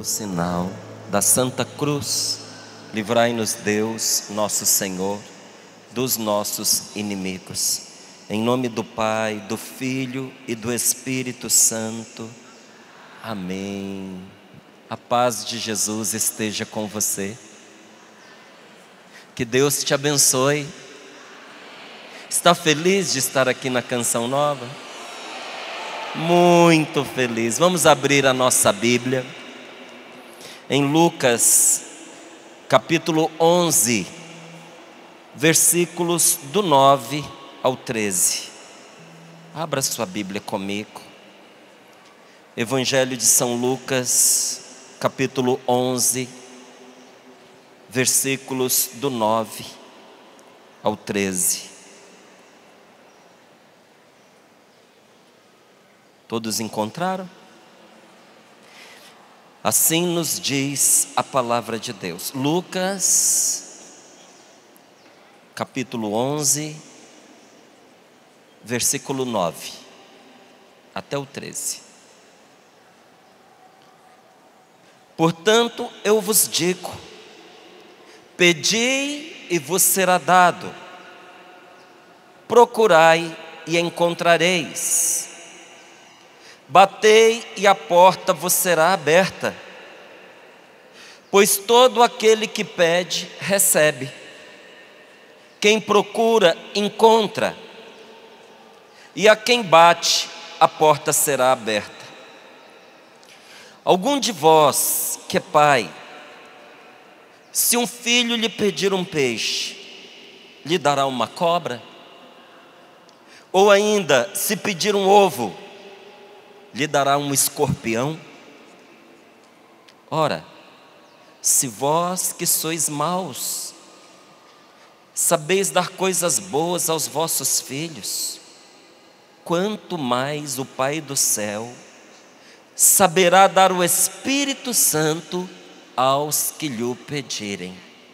sinal da Santa Cruz, livrai-nos Deus, nosso Senhor, dos nossos inimigos. Em nome do Pai, do Filho e do Espírito Santo. Amém. A paz de Jesus esteja com você. Que Deus te abençoe. Está feliz de estar aqui na Canção Nova? Muito feliz. Vamos abrir a nossa Bíblia em Lucas, capítulo 11, versículos do 9 ao 13. Abra sua Bíblia comigo. Evangelho de São Lucas, capítulo 11, versículos do 9 ao 13. Todos encontraram? Assim nos diz a palavra de Deus. Lucas, capítulo 11, versículo 9 até o 13. Portanto, eu vos digo: pedi e vos será dado, procurai e encontrareis, batei e a porta vos será aberta. Pois todo aquele que pede, recebe. Quem procura, encontra. E a quem bate, a porta será aberta. Algum de vós que é pai, se um filho lhe pedir um peixe, lhe dará uma cobra? Ou ainda, se pedir um ovo, lhe dará um escorpião? Ora, se vós que sois maus, sabeis dar coisas boas aos vossos filhos, quanto mais o Pai do céu saberá dar o Espírito Santo aos que lhe pedirem.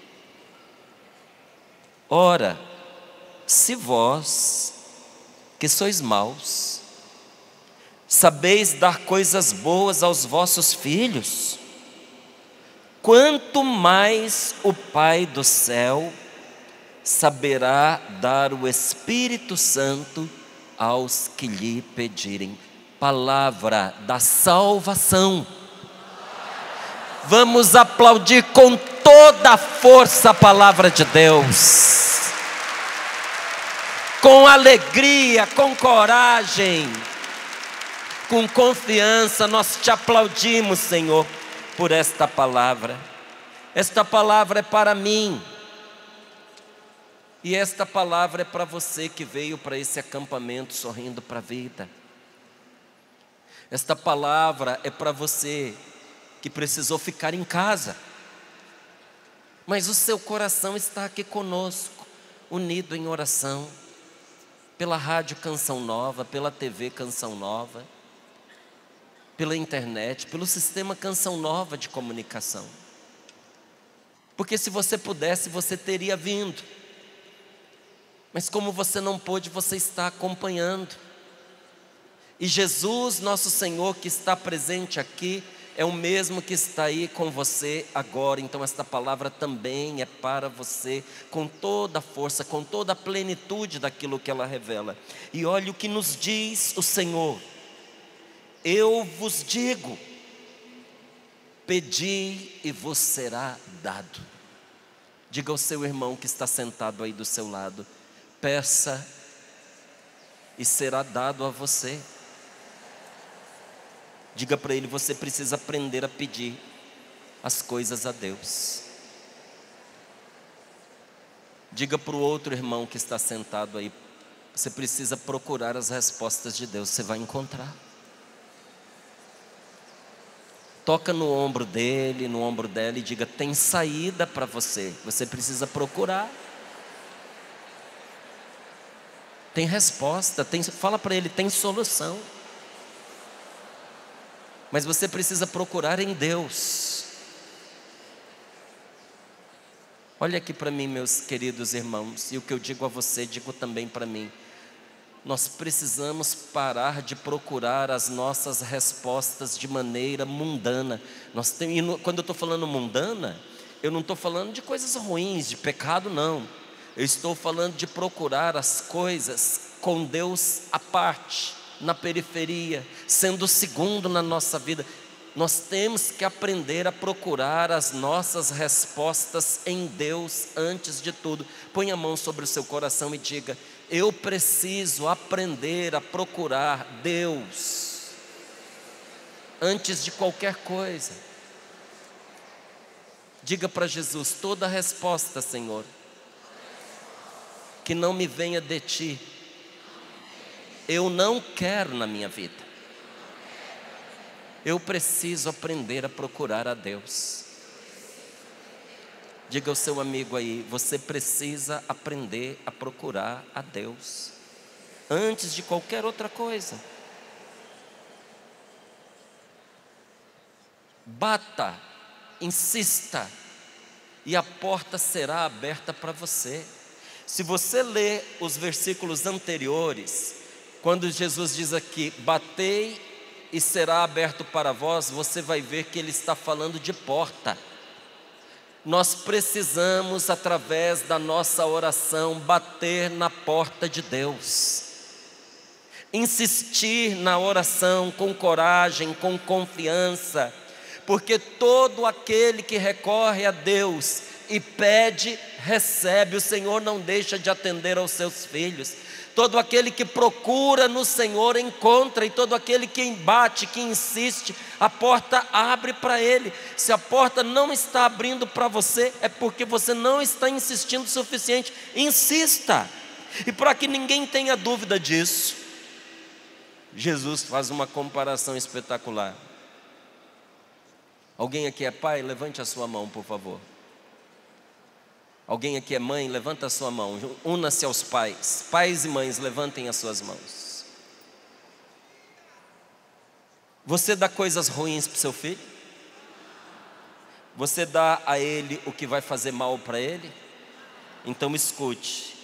Ora, se vós que sois maus, sabeis dar coisas boas aos vossos filhos, quanto mais o Pai do céu saberá dar o Espírito Santo aos que lhe pedirem. Palavra da salvação. Vamos aplaudir com toda a força a palavra de Deus, com alegria, com coragem, com confiança. Nós te aplaudimos, Senhor, por esta palavra. Esta palavra é para mim, e esta palavra é para você que veio para esse acampamento sorrindo para a vida. Esta palavra é para você que precisou ficar em casa, mas o seu coração está aqui conosco, unido em oração, pela rádio Canção Nova, pela TV Canção Nova, pela internet, pelo sistema Canção Nova de comunicação. Porque se você pudesse, você teria vindo, mas como você não pôde, você está acompanhando. E Jesus, nosso Senhor, que está presente aqui, é o mesmo que está aí com você agora. Então esta palavra também é para você, com toda a força, com toda a plenitude daquilo que ela revela. E olha o que nos diz o Senhor: eu vos digo, pedi e vos será dado. Diga ao seu irmão que está sentado aí do seu lado: peça e será dado a você. Diga para ele: você precisa aprender a pedir as coisas a Deus. Diga para o outro irmão que está sentado aí: você precisa procurar as respostas de Deus, você vai encontrar. Toca no ombro dele, no ombro dela, e diga: tem saída para você, você precisa procurar. Tem resposta, fala para ele: tem solução. Mas você precisa procurar em Deus. Olha aqui para mim, meus queridos irmãos, e o que eu digo a você, digo também para mim. nós precisamos parar de procurar as nossas respostas de maneira mundana. Quando eu estou falando mundana, eu não estou falando de coisas ruins, de pecado, não. Eu estou falando de procurar as coisas com Deus à parte, na periferia, sendo o segundo na nossa vida. Nós temos que aprender a procurar as nossas respostas em Deus antes de tudo. Põe a mão sobre o seu coração e diga: eu preciso aprender a procurar Deus antes de qualquer coisa. Diga para Jesus: toda resposta, Senhor, que não me venha de Ti, eu não quero na minha vida. Eu preciso aprender a procurar a Deus. Diga ao seu amigo aí: você precisa aprender a procurar a Deus antes de qualquer outra coisa. Bata, insista, e a porta será aberta para você. Se você ler os versículos anteriores, quando Jesus diz aqui: batei e será aberto para vós, você vai ver que ele está falando de porta. Nós precisamos, através da nossa oração, bater na porta de Deus, insistir na oração com coragem, com confiança, porque todo aquele que recorre a Deus e pede, recebe. O Senhor não deixa de atender aos seus filhos. Todo aquele que procura no Senhor encontra, e todo aquele que bate, que insiste, a porta abre para ele. Se a porta não está abrindo para você, é porque você não está insistindo o suficiente. Insista. E para que ninguém tenha dúvida disso, Jesus faz uma comparação espetacular. Alguém aqui é pai? Levante a sua mão, por favor. Alguém aqui é mãe? Levanta a sua mão. Una-se aos pais. Pais e mães, levantem as suas mãos. Você dá coisas ruins para o seu filho? Você dá a ele o que vai fazer mal para ele? Então escute.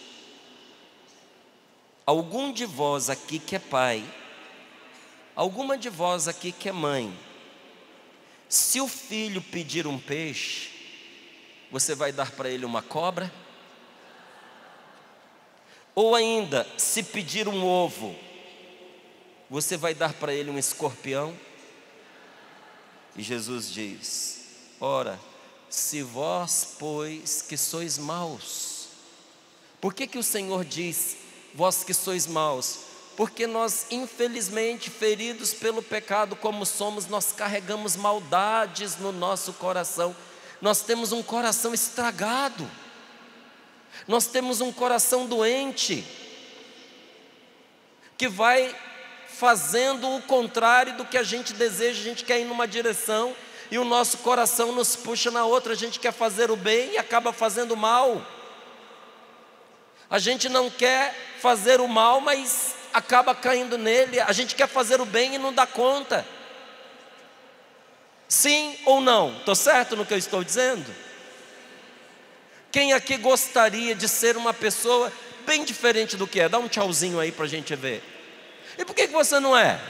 Algum de vós aqui que é pai, alguma de vós aqui que é mãe, se o filho pedir um peixe, você vai dar para ele uma cobra? Ou ainda, se pedir um ovo, você vai dar para ele um escorpião? E Jesus diz: ora, se vós, pois, que sois maus. Por que o Senhor diz, vós que sois maus? Porque nós, infelizmente, feridos pelo pecado como somos, nós carregamos maldades no nosso coração. Nós temos um coração estragado, nós temos um coração doente, que vai fazendo o contrário do que a gente deseja. A gente quer ir numa direção e o nosso coração nos puxa na outra. A gente quer fazer o bem e acaba fazendo o mal. A gente não quer fazer o mal, mas acaba caindo nele. A gente quer fazer o bem e não dá conta. Sim ou não? Estou certo no que eu estou dizendo? Quem aqui gostaria de ser uma pessoa bem diferente do que é? Dá um tchauzinho aí para a gente ver. E por que você não é?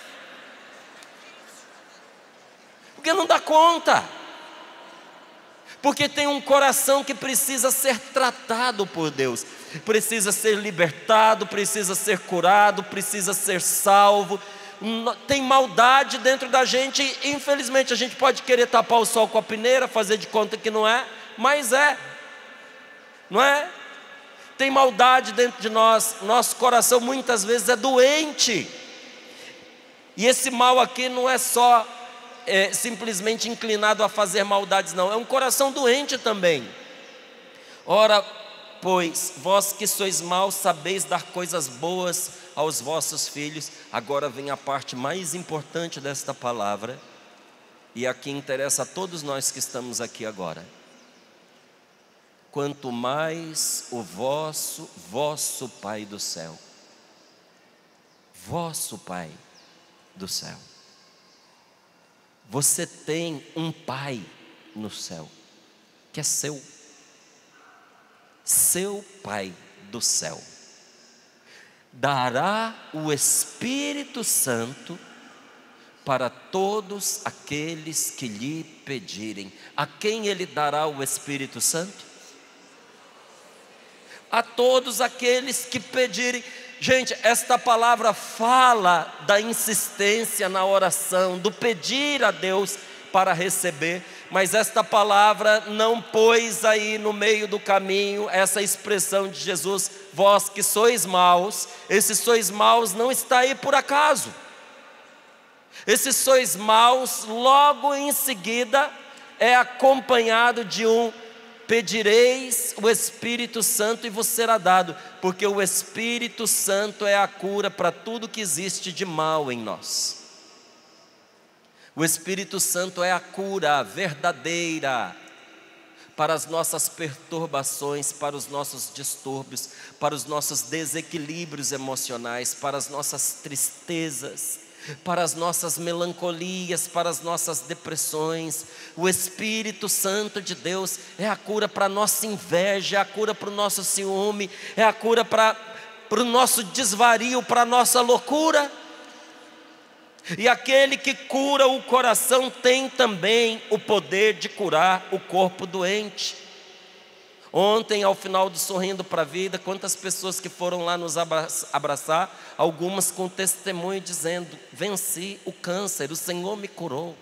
Porque não dá conta. Porque tem um coração que precisa ser tratado por Deus, precisa ser libertado, precisa ser curado, precisa ser salvo. Tem maldade dentro da gente. Infelizmente a gente pode querer tapar o sol com a peneira, fazer de conta que não é, mas é, não é? Tem maldade dentro de nós. Nosso coração muitas vezes é doente. E esse mal aqui não é só simplesmente inclinado a fazer maldades, não. É um coração doente também. Ora, pois, vós que sois maus, sabeis dar coisas boas aos vossos filhos. Agora vem a parte mais importante desta palavra, e aqui interessa a todos nós que estamos aqui agora. Quanto mais o vosso Pai do céu, vosso Pai do céu. Você tem um Pai no céu, que é seu Pai do céu. dará o Espírito Santo para todos aqueles que lhe pedirem. A quem ele dará o Espírito Santo? A todos aqueles que pedirem. Gente, esta palavra fala da insistência na oração, do pedir a Deus para receber, mas esta palavra não pôs aí no meio do caminho essa expressão de Jesus, vós que sois maus. Esse sois maus não está aí por acaso. Esse sois maus, logo em seguida, é acompanhado de um: pedireis o Espírito Santo e vos será dado, porque o Espírito Santo é a cura para tudo que existe de mal em nós. O Espírito Santo é a cura verdadeira para as nossas perturbações, para os nossos distúrbios, para os nossos desequilíbrios emocionais, para as nossas tristezas, para as nossas melancolias, para as nossas depressões. O Espírito Santo de Deus é a cura para a nossa inveja, é a cura para o nosso ciúme, é a cura para o nosso desvario, para a nossa loucura. E aquele que cura o coração tem também o poder de curar o corpo doente. Ontem, ao final do Sorrindo para a Vida, quantas pessoas que foram lá nos abraçar, algumas com testemunho dizendo: venci o câncer, o Senhor me curou.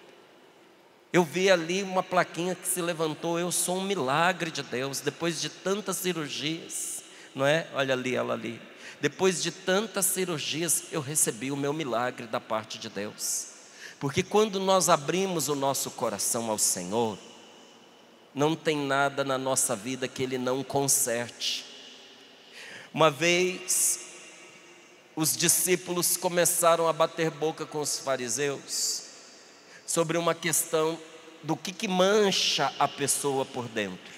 Eu vi ali uma plaquinha que se levantou: eu sou um milagre de Deus, depois de tantas cirurgias, não é? Olha ali, ela ali. Depois de tantas cirurgias, eu recebi o meu milagre da parte de Deus. Porque quando nós abrimos o nosso coração ao Senhor, não tem nada na nossa vida que Ele não conserte. Uma vez, os discípulos começaram a bater boca com os fariseus sobre uma questão do que mancha a pessoa por dentro,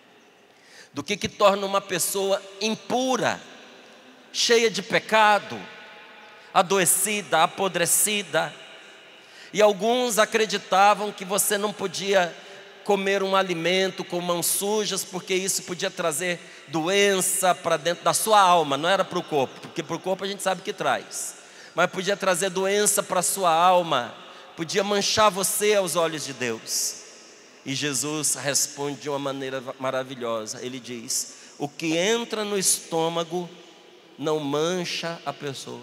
do que torna uma pessoa impura, cheia de pecado, adoecida, apodrecida. E alguns acreditavam que você não podia comer um alimento com mãos sujas, porque isso podia trazer doença para dentro da sua alma, não era para o corpo, porque para o corpo a gente sabe que traz, mas podia trazer doença para a sua alma, podia manchar você aos olhos de Deus. E Jesus responde de uma maneira maravilhosa. Ele diz: o que entra no estômago não mancha a pessoa.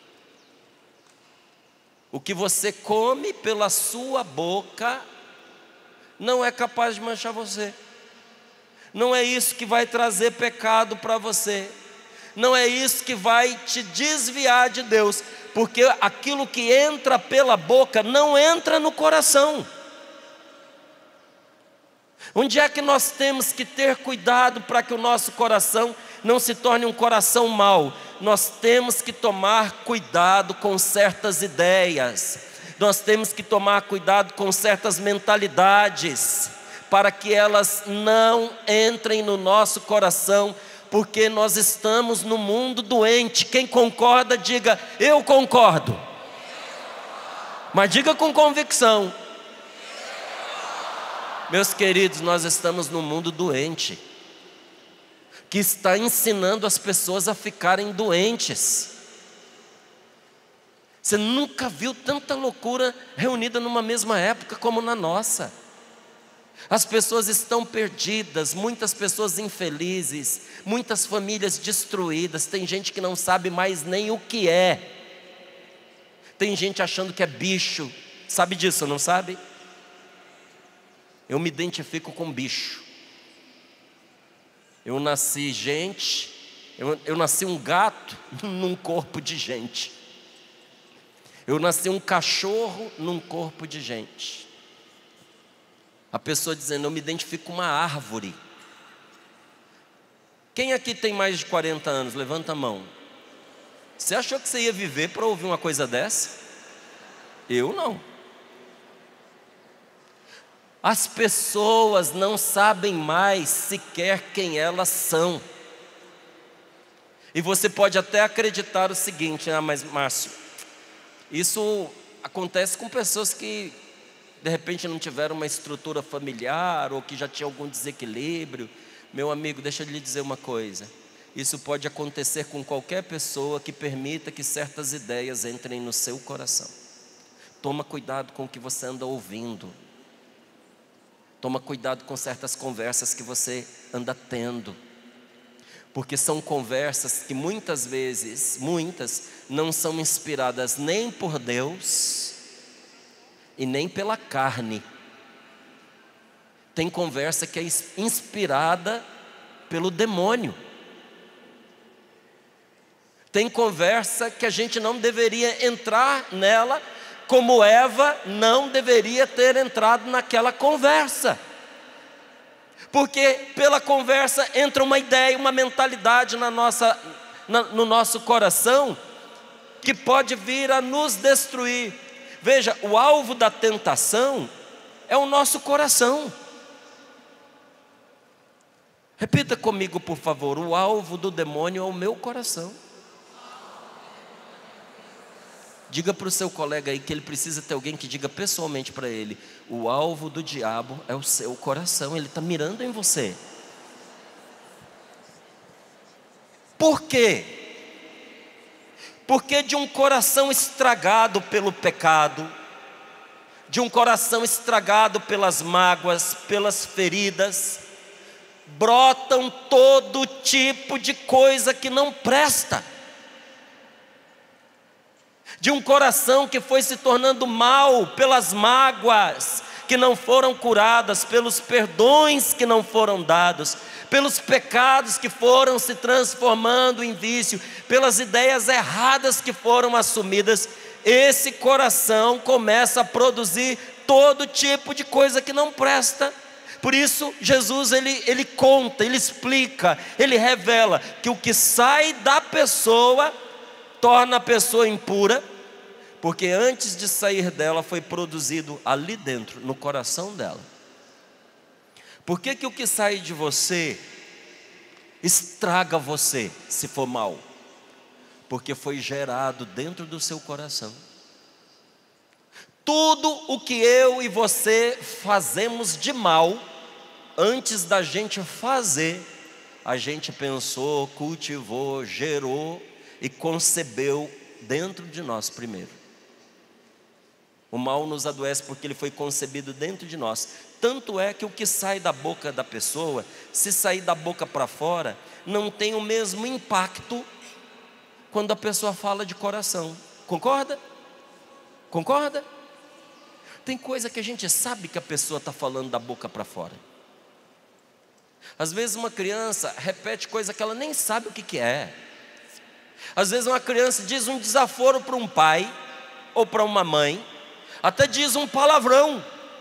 O que você come pela sua boca não é capaz de manchar você. Não é isso que vai trazer pecado para você. Não é isso que vai te desviar de Deus, porque aquilo que entra pela boca não entra no coração. Onde é que nós temos que ter cuidado para que o nosso coração não se torne um coração mau? Nós temos que tomar cuidado com certas ideias, nós temos que tomar cuidado com certas mentalidades, para que elas não entrem no nosso coração, porque nós estamos no mundo doente. Quem concorda, diga: eu concordo. Mas diga com convicção. Meus queridos, nós estamos num mundo doente, que está ensinando as pessoas a ficarem doentes. Você nunca viu tanta loucura reunida numa mesma época como na nossa. As pessoas estão perdidas, muitas pessoas infelizes, muitas famílias destruídas. Tem gente que não sabe mais nem o que é. Tem gente achando que é bicho. Sabe disso, não sabe? Eu me identifico com bicho. Eu nasci eu nasci um gato num corpo de gente. Eu nasci um cachorro num corpo de gente. A pessoa dizendo: eu me identifico com uma árvore. Quem aqui tem mais de 40 anos? Levanta a mão. Você achou que você ia viver para ouvir uma coisa dessa? Eu não. As pessoas não sabem mais sequer quem elas são. E você pode até acreditar o seguinte: ah, mas Márcio, isso acontece com pessoas que de repente não tiveram uma estrutura familiar, ou que já tinham algum desequilíbrio. Meu amigo, deixa eu lhe dizer uma coisa: Isso pode acontecer com qualquer pessoa que permita que certas ideias entrem no seu coração. Toma cuidado com o que você anda ouvindo. Toma cuidado com certas conversas que você anda tendo. Porque são conversas que muitas vezes, não são inspiradas nem por Deus e nem pela carne. Tem conversa que é inspirada pelo demônio. Tem conversa que a gente não deveria entrar nela, como Eva não deveria ter entrado naquela conversa. Porque pela conversa entra uma ideia, uma mentalidade no nosso coração, que pode vir a nos destruir. Veja, o alvo da tentação é o nosso coração. Repita comigo, por favor: o alvo do demônio é o meu coração. Diga para o seu colega aí que ele precisa ter alguém que diga pessoalmente para ele: o alvo do diabo é o seu coração, ele está mirando em você. Por quê? Porque de um coração estragado pelo pecado, de um coração estragado pelas mágoas, pelas feridas, brotam todo tipo de coisa que não presta. De um coração que foi se tornando mal pelas mágoas que não foram curadas, pelos perdões que não foram dados, pelos pecados que foram se transformando em vício, pelas ideias erradas que foram assumidas. Esse coração começa a produzir todo tipo de coisa que não presta. Por isso Jesus ele conta, ele explica, ele revela que o que sai da pessoa torna a pessoa impura, porque antes de sair dela foi produzido ali dentro, no coração dela. Por que o que sai de você estraga você, se for mal? Porque foi gerado dentro do seu coração. Tudo o que eu e você fazemos de mal, antes da gente fazer, a gente pensou, cultivou, gerou e concebeu dentro de nós primeiro. O mal nos adoece porque ele foi concebido dentro de nós. Tanto é que o que sai da boca da pessoa, se sair da boca para fora, não tem o mesmo impacto quando a pessoa fala de coração. Concorda? Concorda? Tem coisa que a gente sabe que a pessoa está falando da boca para fora. Às vezes uma criança repete coisa que ela nem sabe o que é. Às vezes uma criança diz um desaforo para um pai ou para uma mãe, até diz um palavrão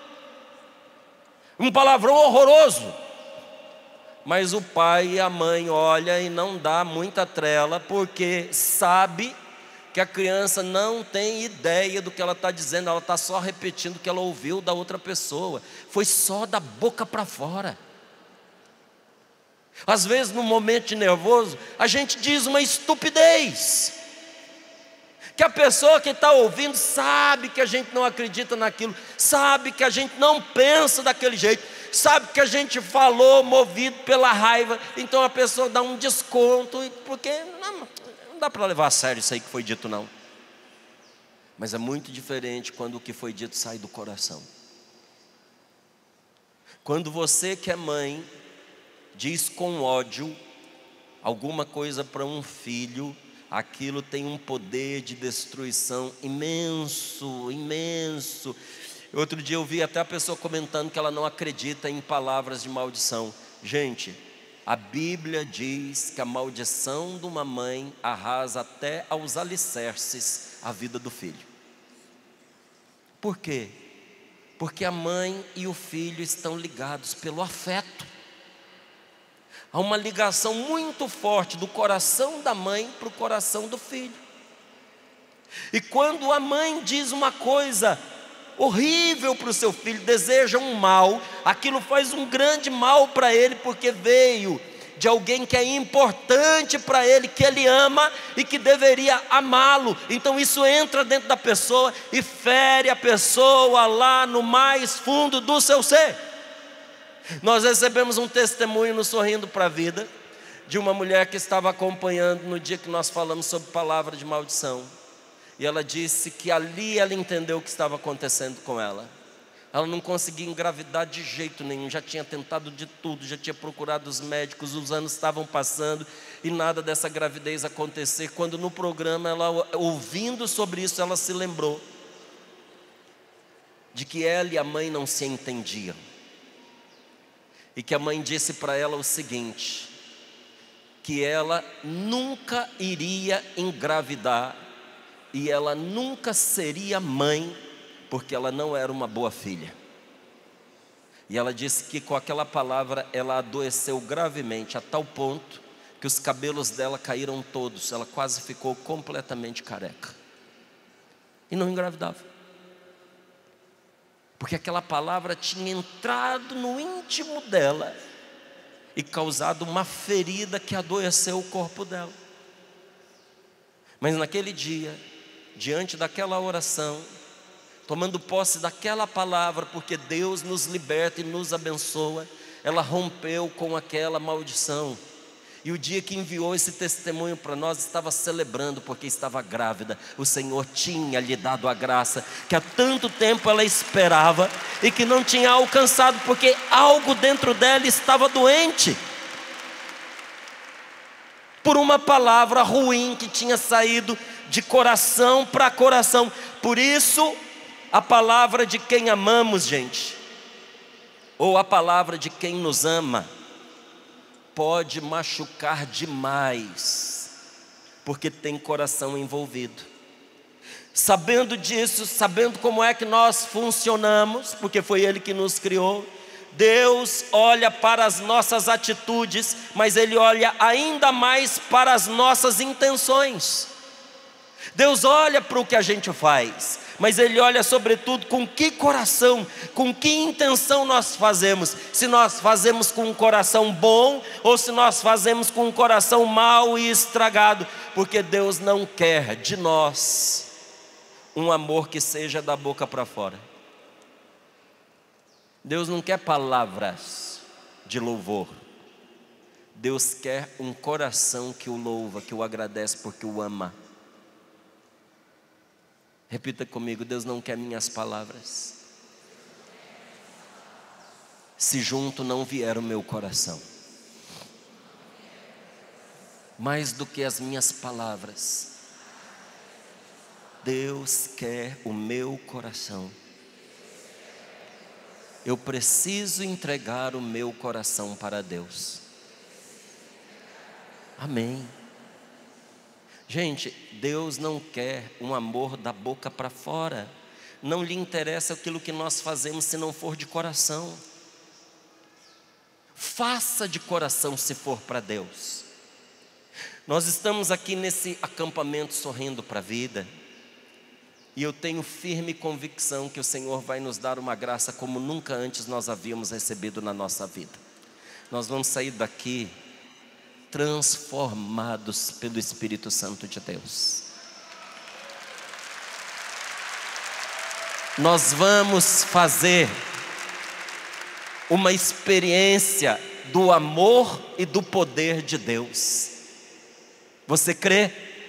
horroroso, mas o pai e a mãe olham e não dá muita trela, porque sabe que a criança não tem ideia do que ela está dizendo, ela está só repetindo o que ela ouviu da outra pessoa, foi só da boca para fora. Às vezes no momento de nervoso, a gente diz uma estupidez, que a pessoa que está ouvindo sabe que a gente não acredita naquilo, sabe que a gente não pensa daquele jeito, sabe que a gente falou movido pela raiva, então a pessoa dá um desconto, porque não dá para levar a sério isso aí que foi dito não. Mas é muito diferente quando o que foi dito sai do coração. Quando você que é mãe diz com ódio alguma coisa para um filho, aquilo tem um poder de destruição imenso, imenso. Outro dia eu vi até a pessoa comentando que ela não acredita em palavras de maldição. Gente, a Bíblia diz que a maldição de uma mãe arrasa até aos alicerces a vida do filho. Por quê? Porque a mãe e o filho estão ligados pelo afeto. Há uma ligação muito forte do coração da mãe para o coração do filho. E quando a mãe diz uma coisa horrível para o seu filho, deseja um mal, aquilo faz um grande mal para ele, porque veio de alguém que é importante para ele, que ele ama e que deveria amá-lo. Então isso entra dentro da pessoa e fere a pessoa lá no mais fundo do seu ser. Nós recebemos um testemunho no Sorrindo para a Vida de uma mulher que estava acompanhando no dia que nós falamos sobre palavra de maldição. E ela disse que ali ela entendeu o que estava acontecendo com ela. Ela não conseguia engravidar de jeito nenhum, já tinha tentado de tudo, já tinha procurado os médicos, os anos estavam passando e nada dessa gravidez acontecer. Quando no programa, ela, ouvindo sobre isso, ela se lembrou de que ela e a mãe não se entendiam. E que a mãe disse para ela o seguinte, que ela nunca iria engravidar e ela nunca seria mãe, porque ela não era uma boa filha. E ela disse que com aquela palavra ela adoeceu gravemente, a tal ponto que os cabelos dela caíram todos, ela quase ficou completamente careca. E não engravidava. Porque aquela palavra tinha entrado no íntimo dela e causado uma ferida que adoeceu o corpo dela. Mas naquele dia, diante daquela oração, tomando posse daquela palavra, porque Deus nos liberta e nos abençoa, ela rompeu com aquela maldição. E o dia que enviou esse testemunho para nós, estava celebrando porque estava grávida. O Senhor tinha lhe dado a graça que há tanto tempo ela esperava e que não tinha alcançado, porque algo dentro dela estava doente por uma palavra ruim que tinha saído de coração para coração. Por isso, a palavra de quem amamos, gente, ou a palavra de quem nos ama, pode machucar demais, porque tem coração envolvido. Sabendo disso, sabendo como é que nós funcionamos, porque foi Ele que nos criou, Deus olha para as nossas atitudes, mas Ele olha ainda mais para as nossas intenções. Deus olha para o que a gente faz, mas Ele olha sobretudo com que coração, com que intenção nós fazemos. Se nós fazemos com um coração bom, ou se nós fazemos com um coração mau e estragado. Porque Deus não quer de nós um amor que seja da boca para fora. Deus não quer palavras de louvor. Deus quer um coração que o louva, que o agradece porque o ama. Repita comigo: Deus não quer minhas palavras, se junto não vier o meu coração. Mais do que as minhas palavras, Deus quer o meu coração. Eu preciso entregar o meu coração para Deus. Amém. Gente, Deus não quer um amor da boca para fora. Não lhe interessa aquilo que nós fazemos se não for de coração. Faça de coração se for para Deus. Nós estamos aqui nesse acampamento Sorrindo para a Vida. E eu tenho firme convicção que o Senhor vai nos dar uma graça como nunca antes nós havíamos recebido na nossa vida. Nós vamos sair daqui transformados pelo Espírito Santo de Deus. Nós vamos fazer uma experiência do amor e do poder de Deus. Você crê?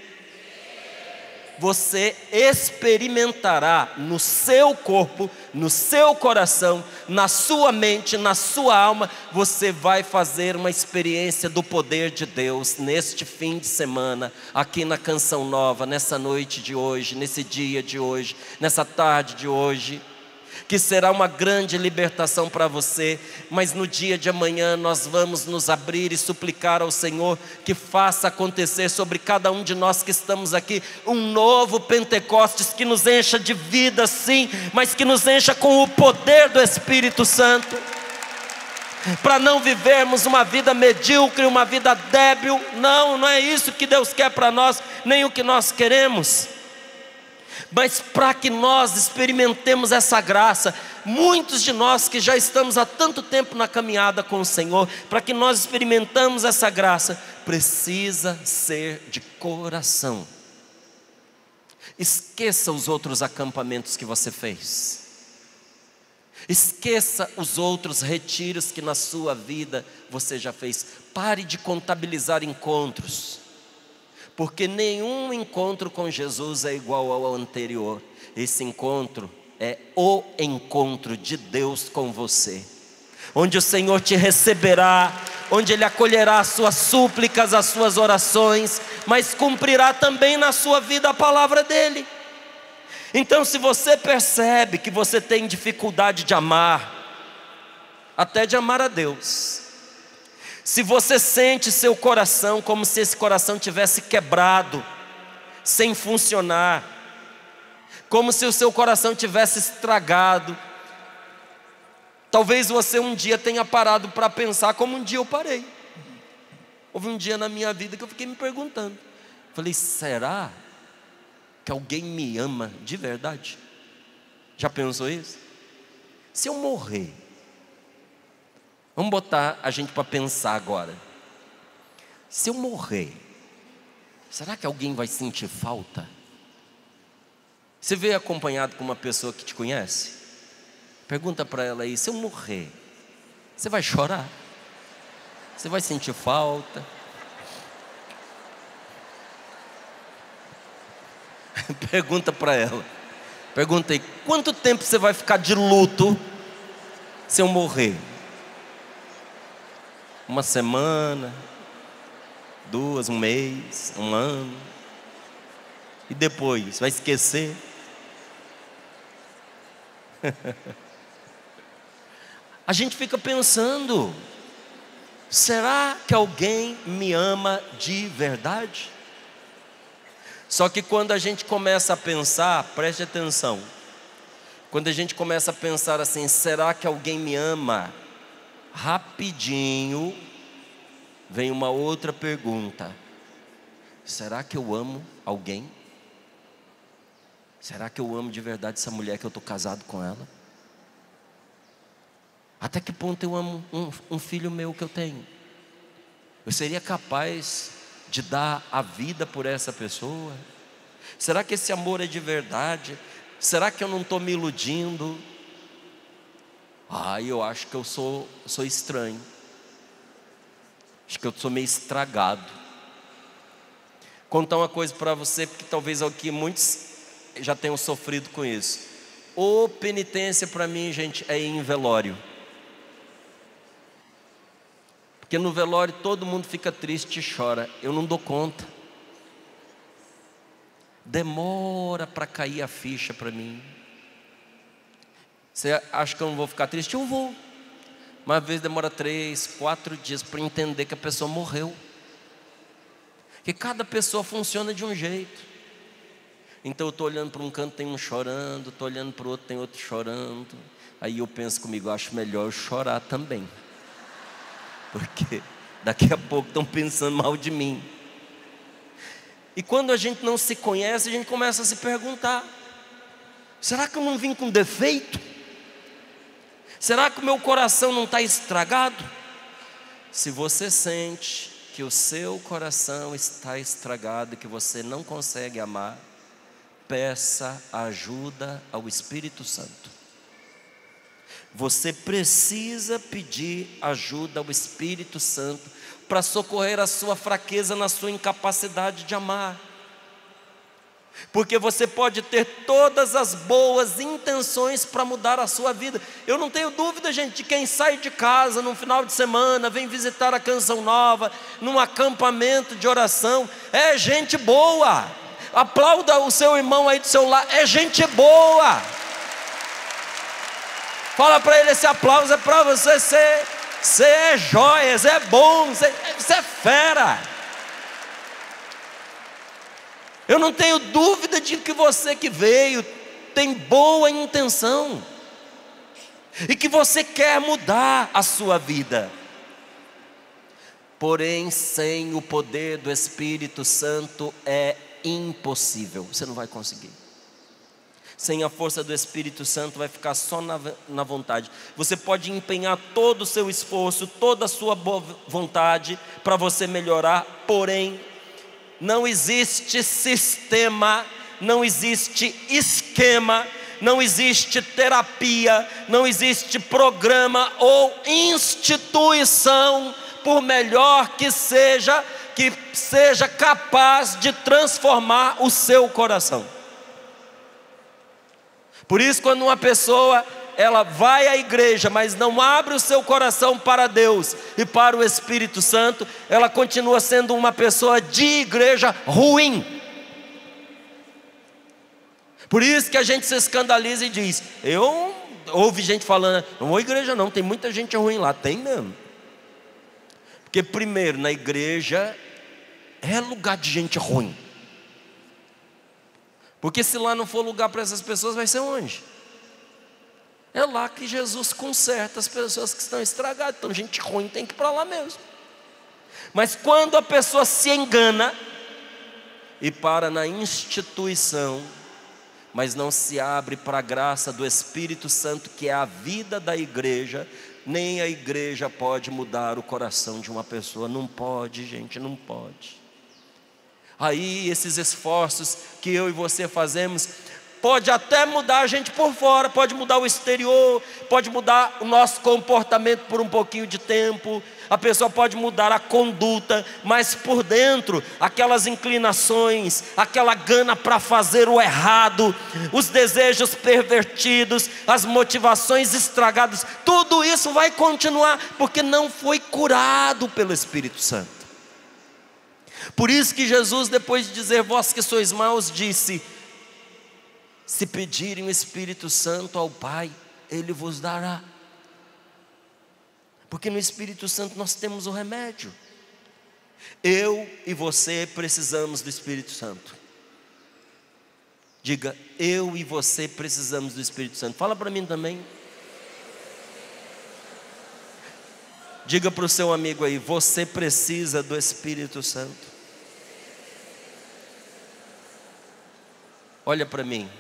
Você experimentará no seu corpo, no seu coração, na sua mente, na sua alma. Você vai fazer uma experiência do poder de Deus neste fim de semana, aqui na Canção Nova, nessa noite de hoje, nesse dia de hoje, nessa tarde de hoje, que será uma grande libertação para você. Mas no dia de amanhã nós vamos nos abrir e suplicar ao Senhor que faça acontecer sobre cada um de nós que estamos aqui um novo Pentecostes, que nos encha de vida sim, mas que nos encha com o poder do Espírito Santo, para não vivermos uma vida medíocre, uma vida débil. Não é isso que Deus quer para nós, nem o que nós queremos. Mas para que nós experimentemos essa graça, muitos de nós que já estamos há tanto tempo na caminhada com o Senhor, para que nós experimentamos essa graça, precisa ser de coração. Esqueça os outros acampamentos que você fez. Esqueça os outros retiros que na sua vida você já fez. Pare de contabilizar encontros, porque nenhum encontro com Jesus é igual ao anterior. Esse encontro é o encontro de Deus com você, onde o Senhor te receberá, onde Ele acolherá as suas súplicas, as suas orações, mas cumprirá também na sua vida a palavra dEle. Então, se você percebe que você tem dificuldade de amar, até de amar a Deus, se você sente seu coração como se esse coração tivesse quebrado, sem funcionar, como se o seu coração tivesse estragado, talvez você um dia tenha parado para pensar como um dia eu parei. Houve um dia na minha vida que eu fiquei me perguntando, falei, será que alguém me ama de verdade? Já pensou isso? Se eu morrer, vamos botar a gente para pensar agora. Se eu morrer, será que alguém vai sentir falta? Você veio acompanhado com uma pessoa que te conhece? Pergunta para ela aí, se eu morrer, você vai chorar? Você vai sentir falta? Pergunta para ela. Pergunta aí, quanto tempo você vai ficar de luto se eu morrer? 1 semana, 2, 1 mês, 1 ano? E depois, vai esquecer? A gente fica pensando, será que alguém me ama de verdade? Só que quando a gente começa a pensar, preste atenção, quando a gente começa a pensar assim, será que alguém me ama? Rapidinho vem uma outra pergunta, será que eu amo alguém? Será que eu amo de verdade essa mulher que eu estou casado com ela? Até que ponto eu amo um filho meu que eu tenho? Eu seria capaz de dar a vida por essa pessoa? Será que esse amor é de verdade? Será que eu não estou me iludindo? Eu acho que eu sou estranho. Acho que eu sou meio estragado. Contar uma coisa para você, porque talvez aqui muitos já tenham sofrido com isso. Penitência para mim, gente, é ir em velório. Porque no velório todo mundo fica triste e chora. Eu não dou conta. Demora para cair a ficha para mim. Você acha que eu não vou ficar triste? Eu vou. Mas às vezes demora 3, 4 dias para entender que a pessoa morreu. Que cada pessoa funciona de um jeito. Então eu estou olhando para um canto, tem um chorando, estou olhando para o outro, tem outro chorando. Aí eu penso comigo, acho melhor eu chorar também, porque daqui a pouco estão pensando mal de mim. E quando a gente não se conhece, a gente começa a se perguntar, será que eu não vim com defeito? Será que o meu coração não está estragado? Se você sente que o seu coração está estragado, que você não consegue amar, peça ajuda ao Espírito Santo. Você precisa pedir ajuda ao Espírito Santo para socorrer a sua fraqueza na sua incapacidade de amar. Porque você pode ter todas as boas intenções para mudar a sua vida. Eu não tenho dúvida, gente, de quem sai de casa no final de semana, vem visitar a Canção Nova, num acampamento de oração, é gente boa. Aplauda o seu irmão aí do seu lado, é gente boa. Fala para ele, esse aplauso é para você, você é joia, você é bom, você é fera. Eu não tenho dúvida de que você que veio tem boa intenção e que você quer mudar a sua vida. Porém, sem o poder do Espírito Santo é impossível, você não vai conseguir. Sem a força do Espírito Santo vai ficar só na vontade. Você pode empenhar todo o seu esforço, toda a sua boa vontade para você melhorar, porém não existe sistema, não existe esquema, não existe terapia, não existe programa ou instituição, por melhor que seja capaz de transformar o seu coração. Por isso, quando uma pessoa ela vai à igreja, mas não abre o seu coração para Deus e para o Espírito Santo, ela continua sendo uma pessoa de igreja ruim. Por isso que a gente se escandaliza e diz: ouve gente falando, não vou à igreja não, tem muita gente ruim lá. Tem mesmo. Porque primeiro, na igreja é lugar de gente ruim. Porque se lá não for lugar para essas pessoas, vai ser onde? É lá que Jesus conserta as pessoas que estão estragadas. Então gente ruim tem que ir para lá mesmo. Mas quando a pessoa se engana e para na instituição, mas não se abre para a graça do Espírito Santo, que é a vida da igreja, nem a igreja pode mudar o coração de uma pessoa. Não pode, gente, não pode. Aí esses esforços que eu e você fazemos, pode até mudar a gente por fora, pode mudar o exterior, pode mudar o nosso comportamento por um pouquinho de tempo, a pessoa pode mudar a conduta, mas por dentro, aquelas inclinações, aquela gana para fazer o errado, os desejos pervertidos, as motivações estragadas, tudo isso vai continuar, porque não foi curado pelo Espírito Santo. Por isso que Jesus, depois de dizer, vós que sois maus, disse: se pedirem o Espírito Santo ao Pai, Ele vos dará. Porque no Espírito Santo nós temos o remédio. Eu e você precisamos do Espírito Santo. Diga, eu e você precisamos do Espírito Santo. Fala para mim também. Diga para o seu amigo aí, você precisa do Espírito Santo. Olha para mim.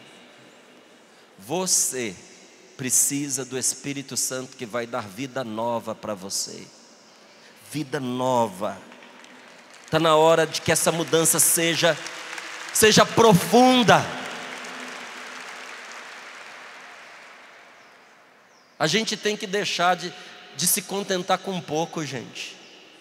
Você precisa do Espírito Santo, que vai dar vida nova para você. Vida nova. Está na hora de que essa mudança seja profunda. A gente tem que deixar de se contentar com pouco, gente.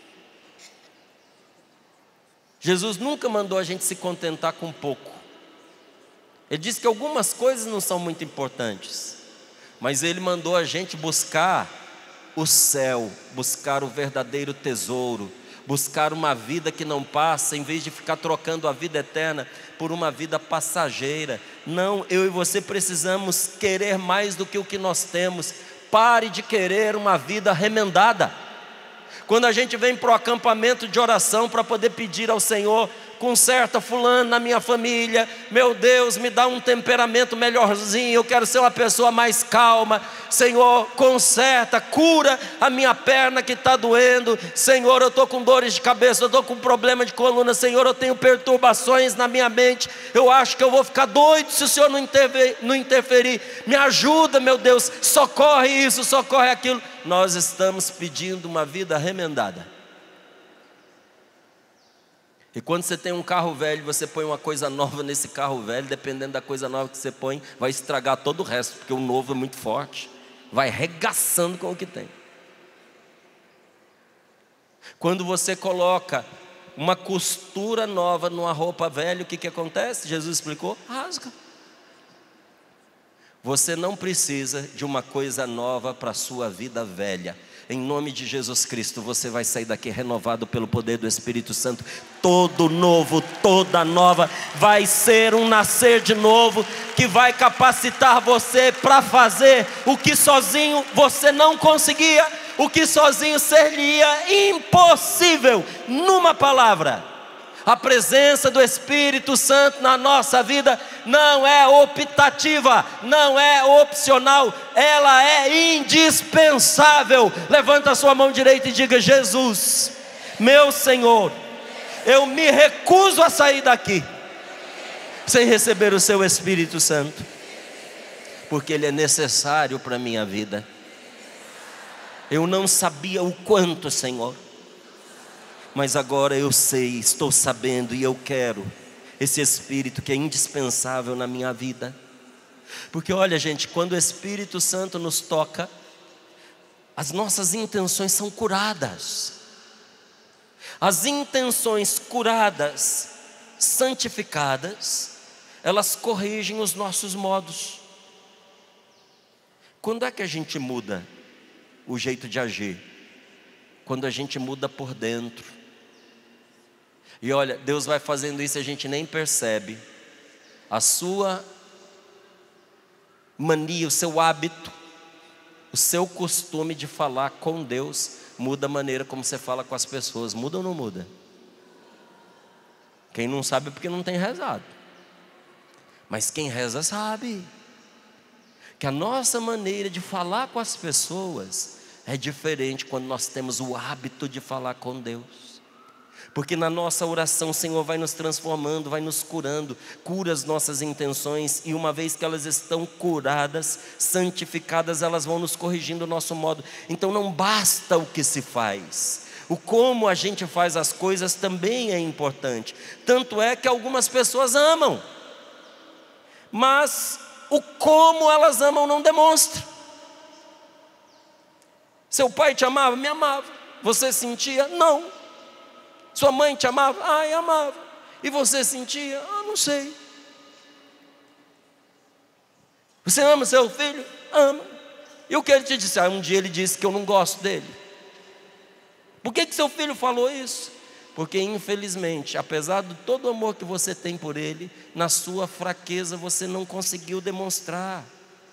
Jesus nunca mandou a gente se contentar com pouco. Ele disse que algumas coisas não são muito importantes, mas Ele mandou a gente buscar o céu, buscar o verdadeiro tesouro, buscar uma vida que não passa, em vez de ficar trocando a vida eterna por uma vida passageira. Não, eu e você precisamos querer mais do que o que nós temos. Pare de querer uma vida remendada. Quando a gente vem para o acampamento de oração para poder pedir ao Senhor, conserta fulano na minha família, meu Deus, me dá um temperamento melhorzinho, eu quero ser uma pessoa mais calma. Senhor, conserta, cura a minha perna que está doendo. Senhor, eu estou com dores de cabeça, eu estou com problema de coluna. Senhor, eu tenho perturbações na minha mente, eu acho que eu vou ficar doido se o Senhor não interferir. Me ajuda, meu Deus, socorre isso, socorre aquilo. Nós estamos pedindo uma vida remendada. E quando você tem um carro velho, você põe uma coisa nova nesse carro velho, dependendo da coisa nova que você põe, vai estragar todo o resto, porque o novo é muito forte, vai regaçando com o que tem. Quando você coloca uma costura nova numa roupa velha, o que acontece? Jesus explicou, rasga. Você não precisa de uma coisa nova para a sua vida velha. Em nome de Jesus Cristo, você vai sair daqui renovado pelo poder do Espírito Santo. Todo novo, toda nova, vai ser um nascer de novo, que vai capacitar você para fazer o que sozinho você não conseguia, o que sozinho seria impossível. Numa palavra, a presença do Espírito Santo na nossa vida não é optativa, não é opcional, ela é indispensável. Levanta a sua mão direita e diga: Jesus, meu Senhor, eu me recuso a sair daqui sem receber o seu Espírito Santo, porque Ele é necessário para a minha vida. Eu não sabia o quanto, Senhor, mas agora eu sei, estou sabendo, e eu quero esse Espírito que é indispensável na minha vida. Porque olha, gente, quando o Espírito Santo nos toca, as nossas intenções são curadas. As intenções curadas, santificadas, elas corrigem os nossos modos. Quando é que a gente muda o jeito de agir? Quando a gente muda por dentro. E olha, Deus vai fazendo isso e a gente nem percebe. A sua mania, o seu hábito, o seu costume de falar com Deus muda a maneira como você fala com as pessoas. Muda ou não muda? Quem não sabe é porque não tem rezado. Mas quem reza sabe que a nossa maneira de falar com as pessoas é diferente quando nós temos o hábito de falar com Deus. Porque na nossa oração o Senhor vai nos transformando, vai nos curando, cura as nossas intenções, e uma vez que elas estão curadas, santificadas, elas vão nos corrigindo o nosso modo. Então não basta o que se faz, o como a gente faz as coisas também é importante. Tanto é que algumas pessoas amam, mas o como elas amam não demonstra. Seu pai te amava? Me amava. Você sentia? Não. Sua mãe te amava? Ai, amava. E você sentia? Ah, não sei. Você ama seu filho? Ama. E o que ele te disse? Ah, um dia ele disse que eu não gosto dele. Por que seu filho falou isso? Porque infelizmente, apesar de todo o amor que você tem por ele, na sua fraqueza você não conseguiu demonstrar.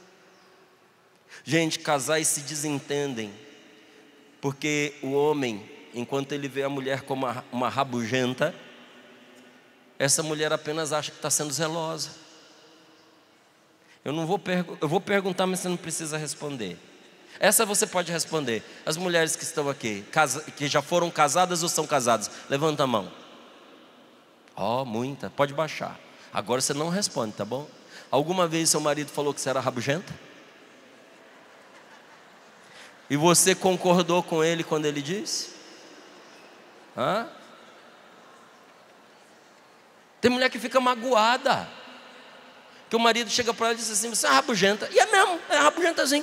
Gente, casais se desentendem porque o homem, enquanto ele vê a mulher como uma rabugenta, essa mulher apenas acha que está sendo zelosa. Eu vou perguntar, mas você não precisa responder. Essa você pode responder. As mulheres que estão aqui, que já foram casadas ou são casadas, levanta a mão. Muita, pode baixar. Agora você não responde, tá bom? Alguma vez seu marido falou que você era rabugenta? E você concordou com ele quando ele disse? Tem mulher que fica magoada, que o marido chega para ela e diz assim: você é rabugenta. E é mesmo, é rabugentazinho.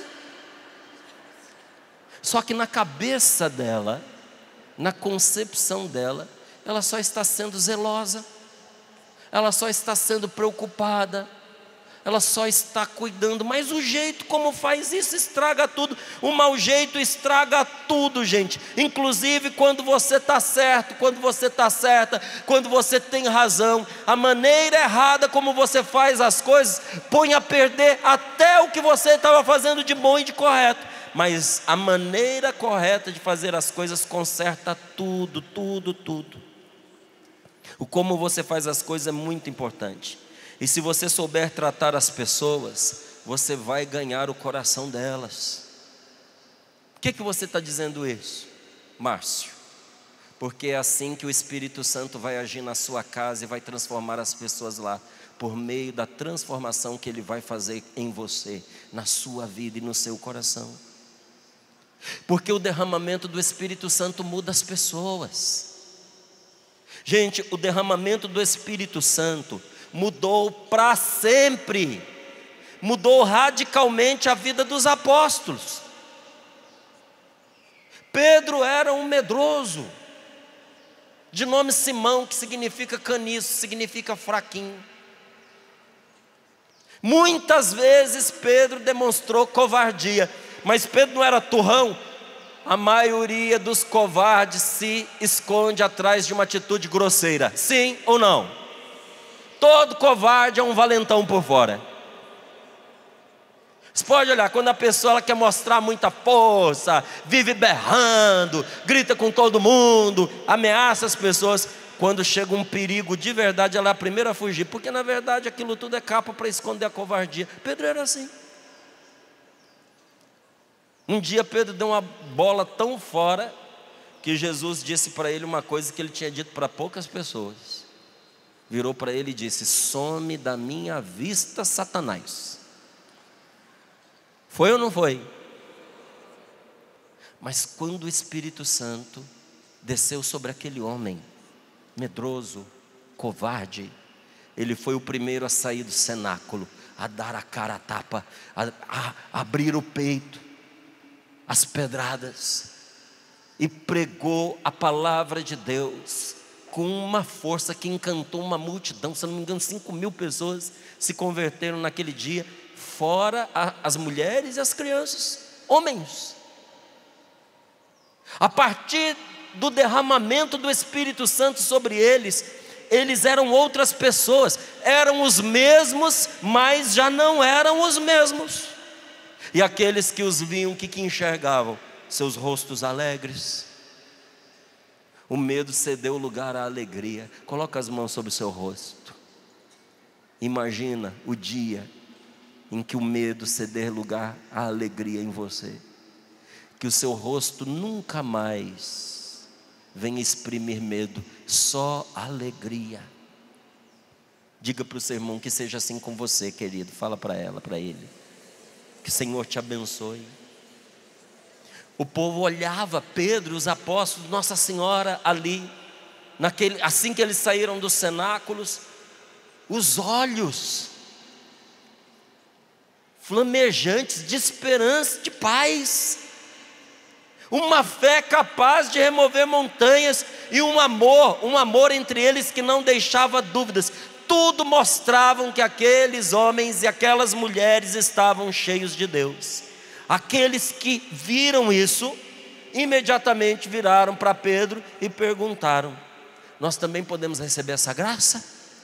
Só que na cabeça dela, na concepção dela, ela só está sendo zelosa, ela só está sendo preocupada, ela só está cuidando. Mas o jeito como faz isso estraga tudo. O mau jeito estraga tudo, gente. Inclusive quando você está certo, quando você está certa, quando você tem razão. A maneira errada como você faz as coisas põe a perder até o que você estava fazendo de bom e de correto. Mas a maneira correta de fazer as coisas conserta tudo, tudo, tudo. O como você faz as coisas é muito importante. E se você souber tratar as pessoas, você vai ganhar o coração delas. Por que você está dizendo isso, Márcio? Porque é assim que o Espírito Santo vai agir na sua casa e vai transformar as pessoas lá, por meio da transformação que Ele vai fazer em você, na sua vida e no seu coração. Porque o derramamento do Espírito Santo muda as pessoas. Gente, o derramamento do Espírito Santo mudou para sempre, mudou radicalmente a vida dos apóstolos. Pedro era um medroso, de nome Simão, que significa caniço, significa fraquinho. Muitas vezes Pedro demonstrou covardia, mas Pedro não era turrão. A maioria dos covardes se esconde atrás de uma atitude grosseira, sim ou não? Todo covarde é um valentão por fora. Você pode olhar, quando a pessoa ela quer mostrar muita força, vive berrando, grita com todo mundo, ameaça as pessoas. Quando chega um perigo de verdade, ela é a primeira a fugir, porque na verdade aquilo tudo é capa para esconder a covardia. Pedro era assim. Um dia Pedro deu uma bola tão fora que Jesus disse para ele uma coisa que ele tinha dito para poucas pessoas. Virou para ele e disse: some da minha vista, Satanás. Foi ou não foi? Mas quando o Espírito Santo desceu sobre aquele homem medroso, covarde, ele foi o primeiro a sair do cenáculo, a dar a cara a tapa, a abrir o peito, as pedradas, e pregou a palavra de Deus com uma força que encantou uma multidão. Se não me engano, 5.000 pessoas se converteram naquele dia, fora as mulheres e as crianças, homens. A partir do derramamento do Espírito Santo sobre eles, eles eram outras pessoas, eram os mesmos, mas já não eram os mesmos. E aqueles que os viam, que enxergavam? Seus rostos alegres. O medo cedeu lugar à alegria. Coloca as mãos sobre o seu rosto. Imagina o dia em que o medo ceder lugar à alegria em você. Que o seu rosto nunca mais venha exprimir medo, só alegria. Diga para o seu irmão que seja assim com você, querido. Fala para ela, para ele. Que o Senhor te abençoe. O povo olhava Pedro, os apóstolos, Nossa Senhora ali, assim que eles saíram dos cenáculos, os olhos flamejantes de esperança, de paz, uma fé capaz de remover montanhas, e um amor entre eles que não deixava dúvidas. Tudo mostravam que aqueles homens e aquelas mulheres estavam cheios de Deus. Aqueles que viram isso, imediatamente viraram para Pedro e perguntaram: nós também podemos receber essa graça?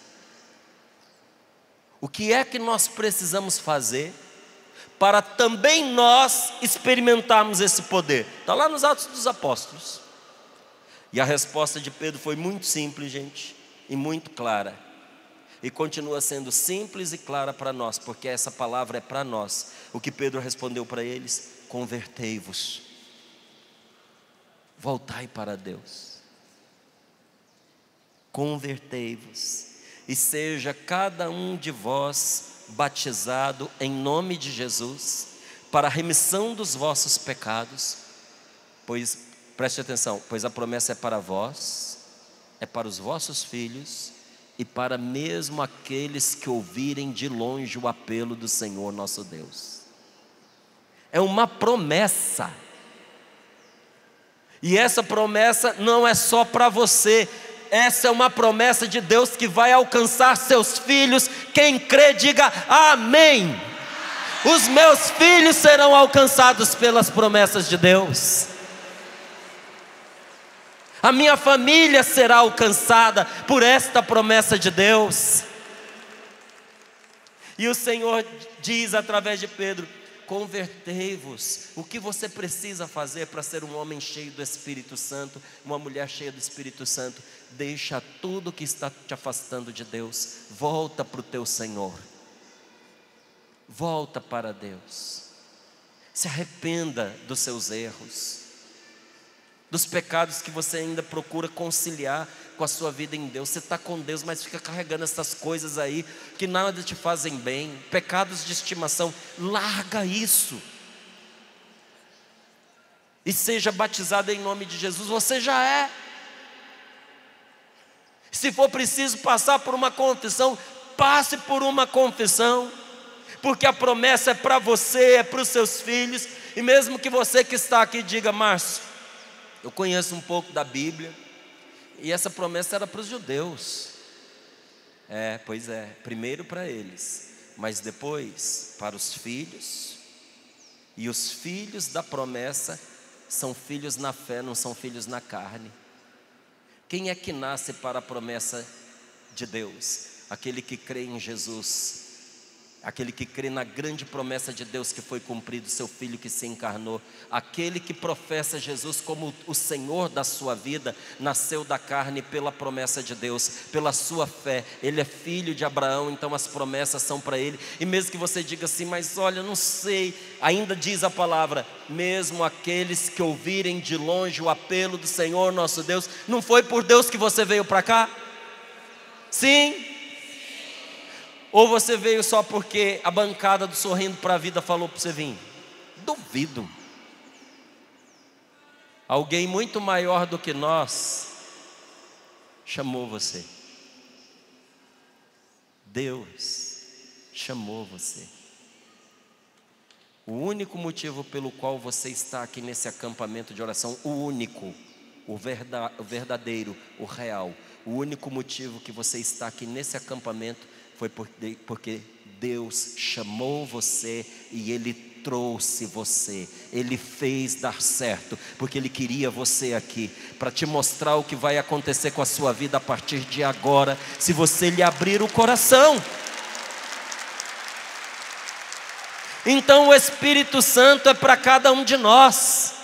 O que é que nós precisamos fazer para também nós experimentarmos esse poder? Está lá nos Atos dos Apóstolos. E a resposta de Pedro foi muito simples, gente, e muito clara. E continua sendo simples e clara para nós, porque essa palavra é para nós. O que Pedro respondeu para eles: convertei-vos, voltai para Deus, convertei-vos, e seja cada um de vós batizado em nome de Jesus, para a remissão dos vossos pecados, pois, preste atenção, pois a promessa é para vós, é para os vossos filhos, e para mesmo aqueles que ouvirem de longe o apelo do Senhor nosso Deus. É uma promessa, e essa promessa não é só para você, essa é uma promessa de Deus que vai alcançar seus filhos. Quem crê, diga amém. Os meus filhos serão alcançados pelas promessas de Deus. A minha família será alcançada por esta promessa de Deus. E o Senhor diz através de Pedro: convertei-vos. O que você precisa fazer para ser um homem cheio do Espírito Santo, uma mulher cheia do Espírito Santo? Deixa tudo que está te afastando de Deus, volta para o teu Senhor, volta para Deus, se arrependa dos seus erros, dos pecados que você ainda procura conciliar com a sua vida em Deus. Você está com Deus, mas fica carregando essas coisas aí que nada te fazem bem, pecados de estimação. Larga isso e seja batizado em nome de Jesus. Você já é. Se for preciso passar por uma confissão, passe por uma confissão, porque a promessa é para você, é para os seus filhos. E mesmo que você que está aqui diga: Márcio, eu conheço um pouco da Bíblia, e essa promessa era para os judeus. Pois é, primeiro para eles, mas depois para os filhos. E os filhos da promessa são filhos na fé, não são filhos na carne. Quem é que nasce para a promessa de Deus? Aquele que crê em Jesus, aquele que crê na grande promessa de Deus que foi cumprido, seu Filho que se encarnou. Aquele que professa Jesus como o Senhor da sua vida, nasceu da carne pela promessa de Deus, pela sua fé. Ele é filho de Abraão, então as promessas são para ele. E mesmo que você diga assim: mas olha, não sei, ainda diz a palavra: mesmo aqueles que ouvirem de longe o apelo do Senhor nosso Deus. Não foi por Deus que você veio para cá? Sim? Ou você veio só porque a bancada do Sorrindo para a Vida falou para você vir? Duvido. Alguém muito maior do que nós chamou você. Deus. chamou você. O único motivo pelo qual você está aqui nesse acampamento de oração, o único, o verdadeiro, o real, o único motivo que você está aqui nesse acampamento foi porque Deus chamou você e Ele trouxe você, Ele fez dar certo, porque Ele queria você aqui, para te mostrar o que vai acontecer com a sua vida a partir de agora, se você lhe abrir o coração. Então o Espírito Santo é para cada um de nós,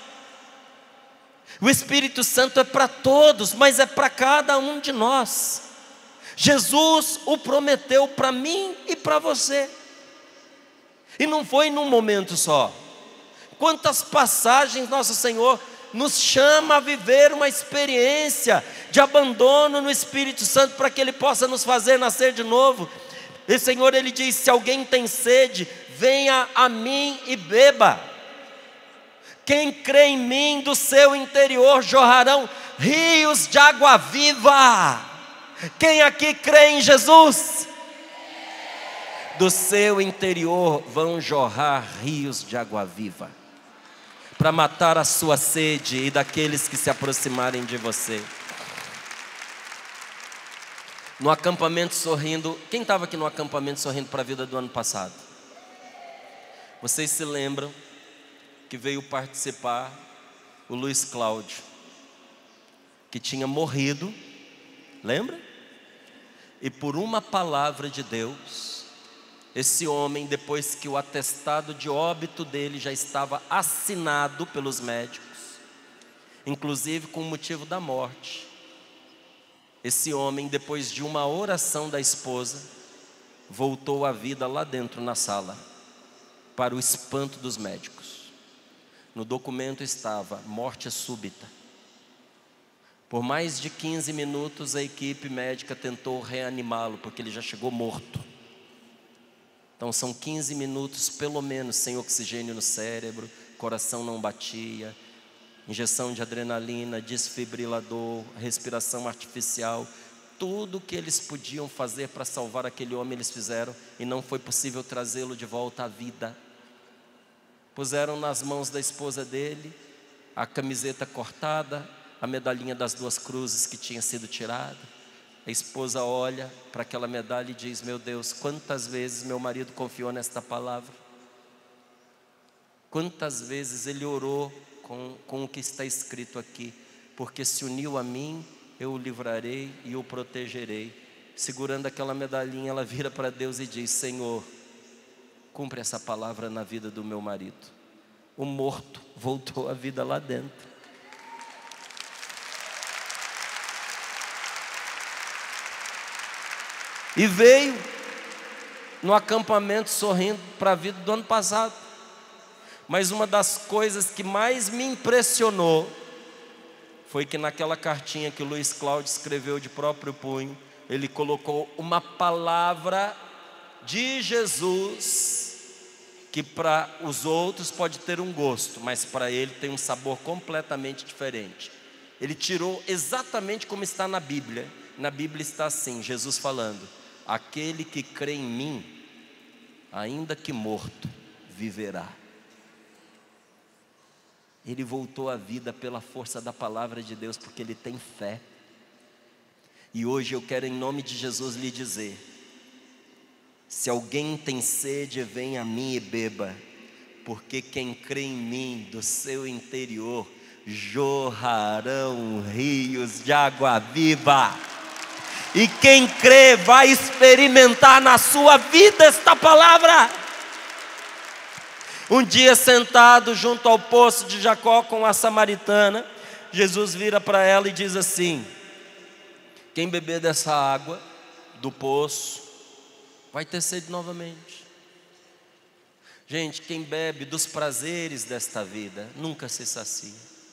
o Espírito Santo é para todos, mas é para cada um de nós. Jesus o prometeu para mim e para você. E não foi num momento só. Quantas passagens nosso Senhor nos chama a viver uma experiência de abandono no Espírito Santo, para que Ele possa nos fazer nascer de novo. E o Senhor, Ele diz: se alguém tem sede, venha a mim e beba. Quem crê em mim, do seu interior jorrarão rios de água viva. Quem aqui crê em Jesus? Do seu interior vão jorrar rios de água viva, para matar a sua sede e daqueles que se aproximarem de você. No acampamento sorrindo, quem estava aqui no acampamento sorrindo para a vida do ano passado? Vocês se lembram que veio participar o Luiz Cláudio, que tinha morrido, lembra? E por uma palavra de Deus, esse homem, depois que o atestado de óbito dele já estava assinado pelos médicos, inclusive com o motivo da morte, esse homem, depois de uma oração da esposa, voltou à vida lá dentro na sala, para o espanto dos médicos. No documento estava morte súbita. Por mais de 15 minutos a equipe médica tentou reanimá-lo, porque ele já chegou morto. Então são 15 minutos pelo menos sem oxigênio no cérebro, coração não batia, injeção de adrenalina, desfibrilador, respiração artificial. Tudo que eles podiam fazer para salvar aquele homem eles fizeram, e não foi possível trazê-lo de volta à vida. Puseram nas mãos da esposa dele a camiseta cortada, a medalhinha das 2 cruzes que tinha sido tirada. A esposa olha para aquela medalha e diz: meu Deus, quantas vezes meu marido confiou nesta palavra, quantas vezes ele orou com o que está escrito aqui, porque se uniu a mim, eu o livrarei e o protegerei. Segurando aquela medalhinha, ela vira para Deus e diz: Senhor, cumpre essa palavra na vida do meu marido. O morto voltou à vida lá dentro. E veio no acampamento sorrindo para a vida do ano passado. Mas uma das coisas que mais me impressionou foi que naquela cartinha que o Luiz Cláudio escreveu de próprio punho, ele colocou uma palavra de Jesus, que para os outros pode ter um gosto, mas para ele tem um sabor completamente diferente. Ele tirou exatamente como está na Bíblia. Na Bíblia está assim, Jesus falando: aquele que crê em mim, ainda que morto, viverá. Ele voltou à vida pela força da palavra de Deus, porque ele tem fé. E hoje eu quero, em nome de Jesus, lhe dizer: se alguém tem sede, venha a mim e beba, porque quem crê em mim, do seu interior jorrarão rios de água viva. E quem crê vai experimentar na sua vida esta palavra. Um dia, sentado junto ao poço de Jacó com a samaritana, Jesus vira para ela e diz assim: quem beber dessa água do poço vai ter sede novamente. Gente, quem bebe dos prazeres desta vida nunca se sacia.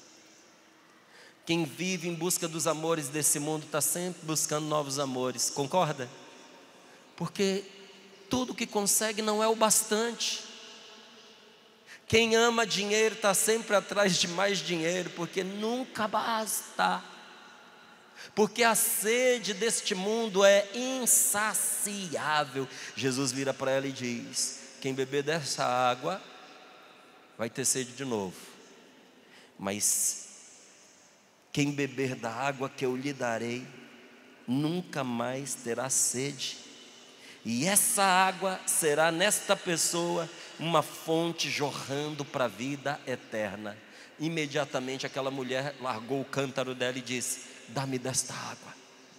Quem vive em busca dos amores desse mundo está sempre buscando novos amores, concorda? Porque tudo que consegue não é o bastante. Quem ama dinheiro está sempre atrás de mais dinheiro, porque nunca basta. porque a sede deste mundo é insaciável. Jesus vira para ela e diz: quem beber dessa água vai ter sede de novo, mas quem beber da água que eu lhe darei nunca mais terá sede, e essa água será nesta pessoa uma fonte jorrando para a vida eterna. Imediatamente aquela mulher largou o cântaro dela e disse: dá-me desta água,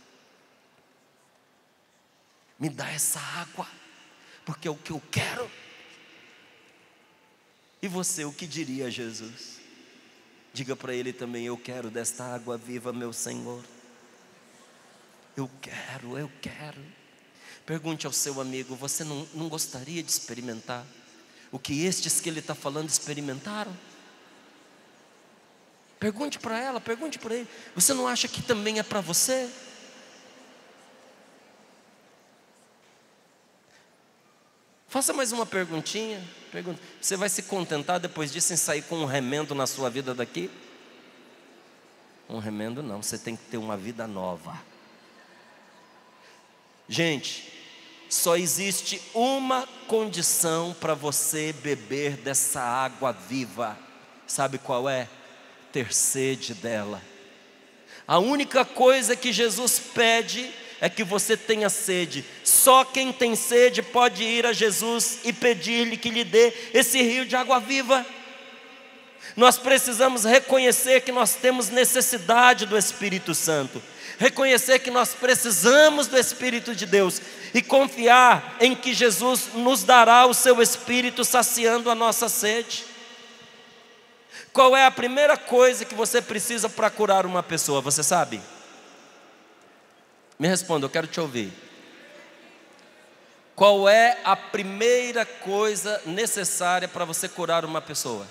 me dá essa água, porque é o que eu quero. E você, o que diria a Jesus? Diga para ele também: eu quero desta água viva, meu Senhor. Eu quero. Pergunte ao seu amigo: você não gostaria de experimentar o que estes que ele está falando experimentaram? Pergunte para ela, pergunte para ele: você não acha que também é para você? Faça mais uma perguntinha. Você vai se contentar depois disso em sair com um remendo na sua vida daqui? Um remendo não, você tem que ter uma vida nova. Gente, só existe uma condição para você beber dessa água viva. Sabe qual é? Ter sede dela. A única coisa que Jesus pede é que você tenha sede. Só quem tem sede pode ir a Jesus e pedir-lhe que lhe dê esse rio de água viva. Nós precisamos reconhecer que nós temos necessidade do Espírito Santo, reconhecer que nós precisamos do Espírito de Deus e confiar em que Jesus nos dará o seu Espírito saciando a nossa sede. Qual é a primeira coisa que você precisa para curar uma pessoa? Você sabe? Me responda, eu quero te ouvir. Qual é a primeira coisa necessária para você curar uma pessoa?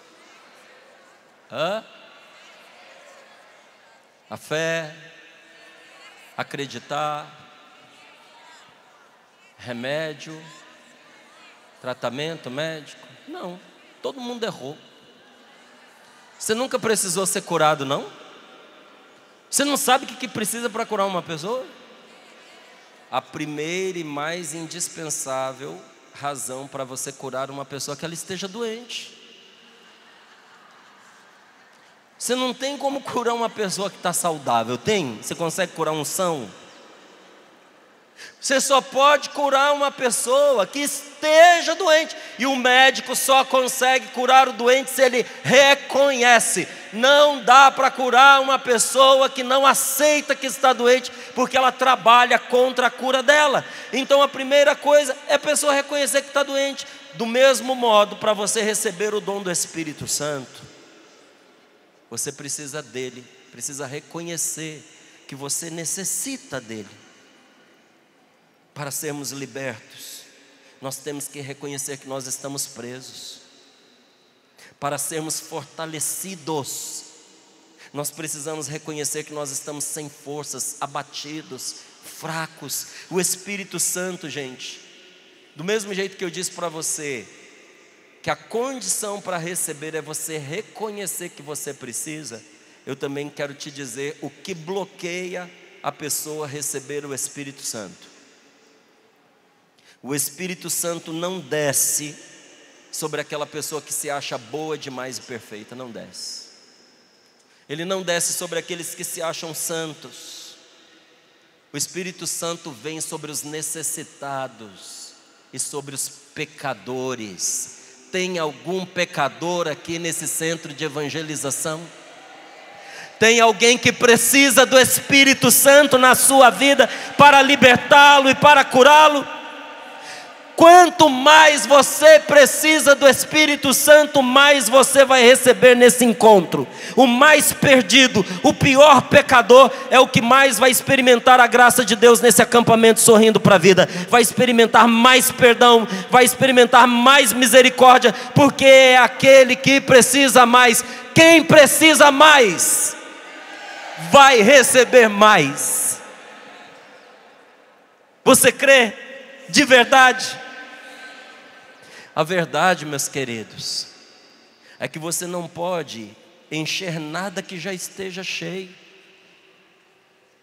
A fé, acreditar, remédio, tratamento médico? Não, todo mundo errou. Você nunca precisou ser curado, não? Você não sabe o que precisa para curar uma pessoa? A primeira e mais indispensável razão para você curar uma pessoa é que ela esteja doente. Você não tem como curar uma pessoa que está saudável, tem? Você consegue curar um são? Você só pode curar uma pessoa que esteja doente. E o médico só consegue curar o doente se ele reconhece. Não dá para curar uma pessoa que não aceita que está doente, porque ela trabalha contra a cura dela. Então a primeira coisa é a pessoa reconhecer que está doente. Do mesmo modo, para você receber o dom do Espírito Santo, você precisa dele, precisa reconhecer que você necessita dele. Para sermos libertos, nós temos que reconhecer que nós estamos presos. Para sermos fortalecidos, nós precisamos reconhecer que nós estamos sem forças, abatidos, fracos. O Espírito Santo, gente, do mesmo jeito que eu disse para você, que a condição para receber é você reconhecer que você precisa, eu também quero te dizer o que bloqueia a pessoa receber o Espírito Santo. O Espírito Santo não desce sobre aquela pessoa que se acha boa demais e perfeita, não desce. Ele não desce sobre aqueles que se acham santos. O Espírito Santo vem sobre os necessitados e sobre os pecadores. Tem algum pecador aqui nesse centro de evangelização? Tem alguém que precisa do Espírito Santo na sua vida para libertá-lo e para curá-lo? Quanto mais você precisa do Espírito Santo, mais você vai receber nesse encontro. O mais perdido, o pior pecador, é o que mais vai experimentar a graça de Deus nesse acampamento Sorrindo para a Vida. Vai experimentar mais perdão, vai experimentar mais misericórdia, porque é aquele que precisa mais. Quem precisa mais, vai receber mais. Você crê de verdade? A verdade, meus queridos, é que você não pode encher nada que já esteja cheio.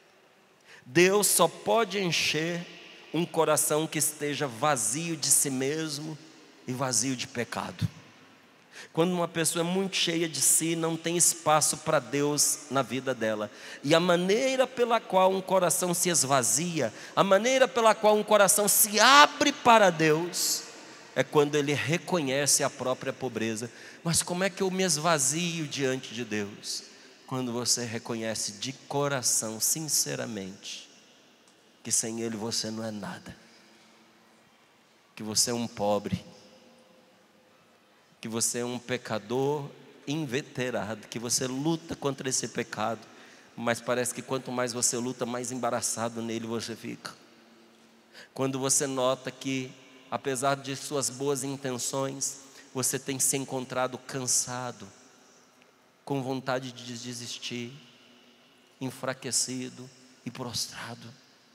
Deus só pode encher um coração que esteja vazio de si mesmo e vazio de pecado. Quando uma pessoa é muito cheia de si, não tem espaço para Deus na vida dela. E a maneira pela qual um coração se esvazia, a maneira pela qual um coração se abre para Deus, é quando ele reconhece a própria pobreza. Mas como é que eu me esvazio diante de Deus? Quando você reconhece de coração, sinceramente, que sem Ele você não é nada, que você é um pobre, que você é um pecador inveterado, que você luta contra esse pecado, mas parece que quanto mais você luta, mais embaraçado nele você fica. Quando você nota que, apesar de suas boas intenções, você tem se encontrado cansado, com vontade de desistir, enfraquecido e prostrado.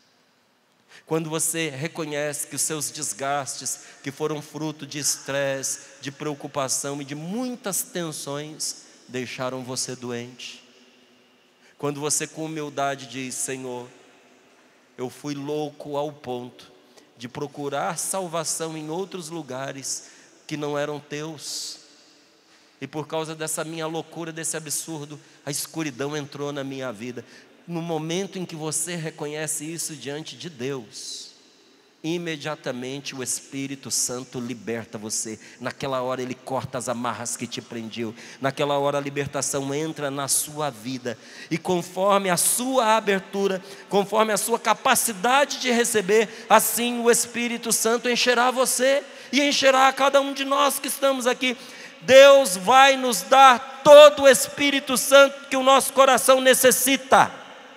Quando você reconhece que os seus desgastes, que foram fruto de estresse, de preocupação e de muitas tensões, deixaram você doente. Quando você com humildade diz: Senhor, eu fui louco ao ponto de procurar salvação em outros lugares que não eram teus. E por causa dessa minha loucura, desse absurdo, a escuridão entrou na minha vida. No momento em que você reconhece isso diante de Deus, imediatamente o Espírito Santo liberta você. Naquela hora Ele corta as amarras que te prendiam. Naquela hora a libertação entra na sua vida. E conforme a sua abertura, conforme a sua capacidade de receber, assim o Espírito Santo encherá você e encherá a cada um de nós que estamos aqui. Deus vai nos dar todo o Espírito Santo que o nosso coração necessita.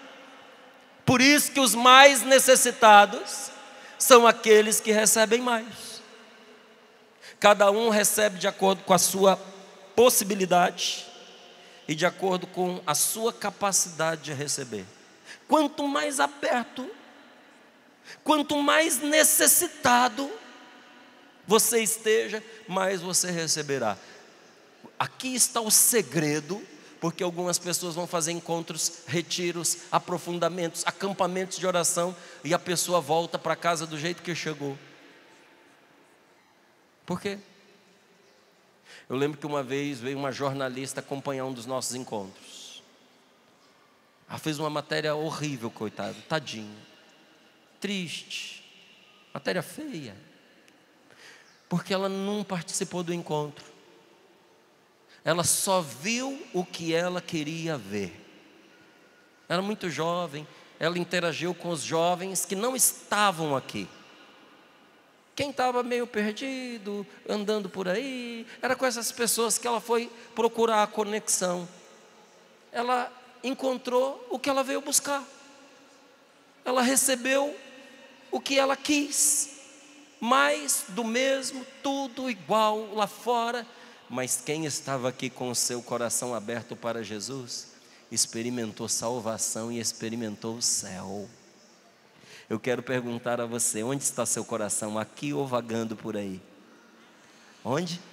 Por isso que os mais necessitados são aqueles que recebem mais. Cada um recebe de acordo com a sua possibilidade e de acordo com a sua capacidade de receber. Quanto mais aberto, quanto mais necessitado você esteja, mais você receberá. Aqui está o segredo, porque algumas pessoas vão fazer encontros, retiros, aprofundamentos, acampamentos de oração, e a pessoa volta para casa do jeito que chegou. Por quê? Eu lembro que uma vez veio uma jornalista acompanhar um dos nossos encontros. Ela fez uma matéria horrível, coitado, tadinho, triste, matéria feia, porque ela não participou do encontro. Ela só viu o que ela queria ver. Era muito jovem, ela interagiu com os jovens que não estavam aqui. Quem estava meio perdido, andando por aí, era com essas pessoas que ela foi procurar a conexão. Ela encontrou o que ela veio buscar. Ela recebeu o que ela quis. Mais do mesmo, tudo igual lá fora. Mas quem estava aqui com o seu coração aberto para Jesus, experimentou salvação e experimentou o céu. Eu quero perguntar a você: onde está seu coração? Aqui ou vagando por aí? Onde?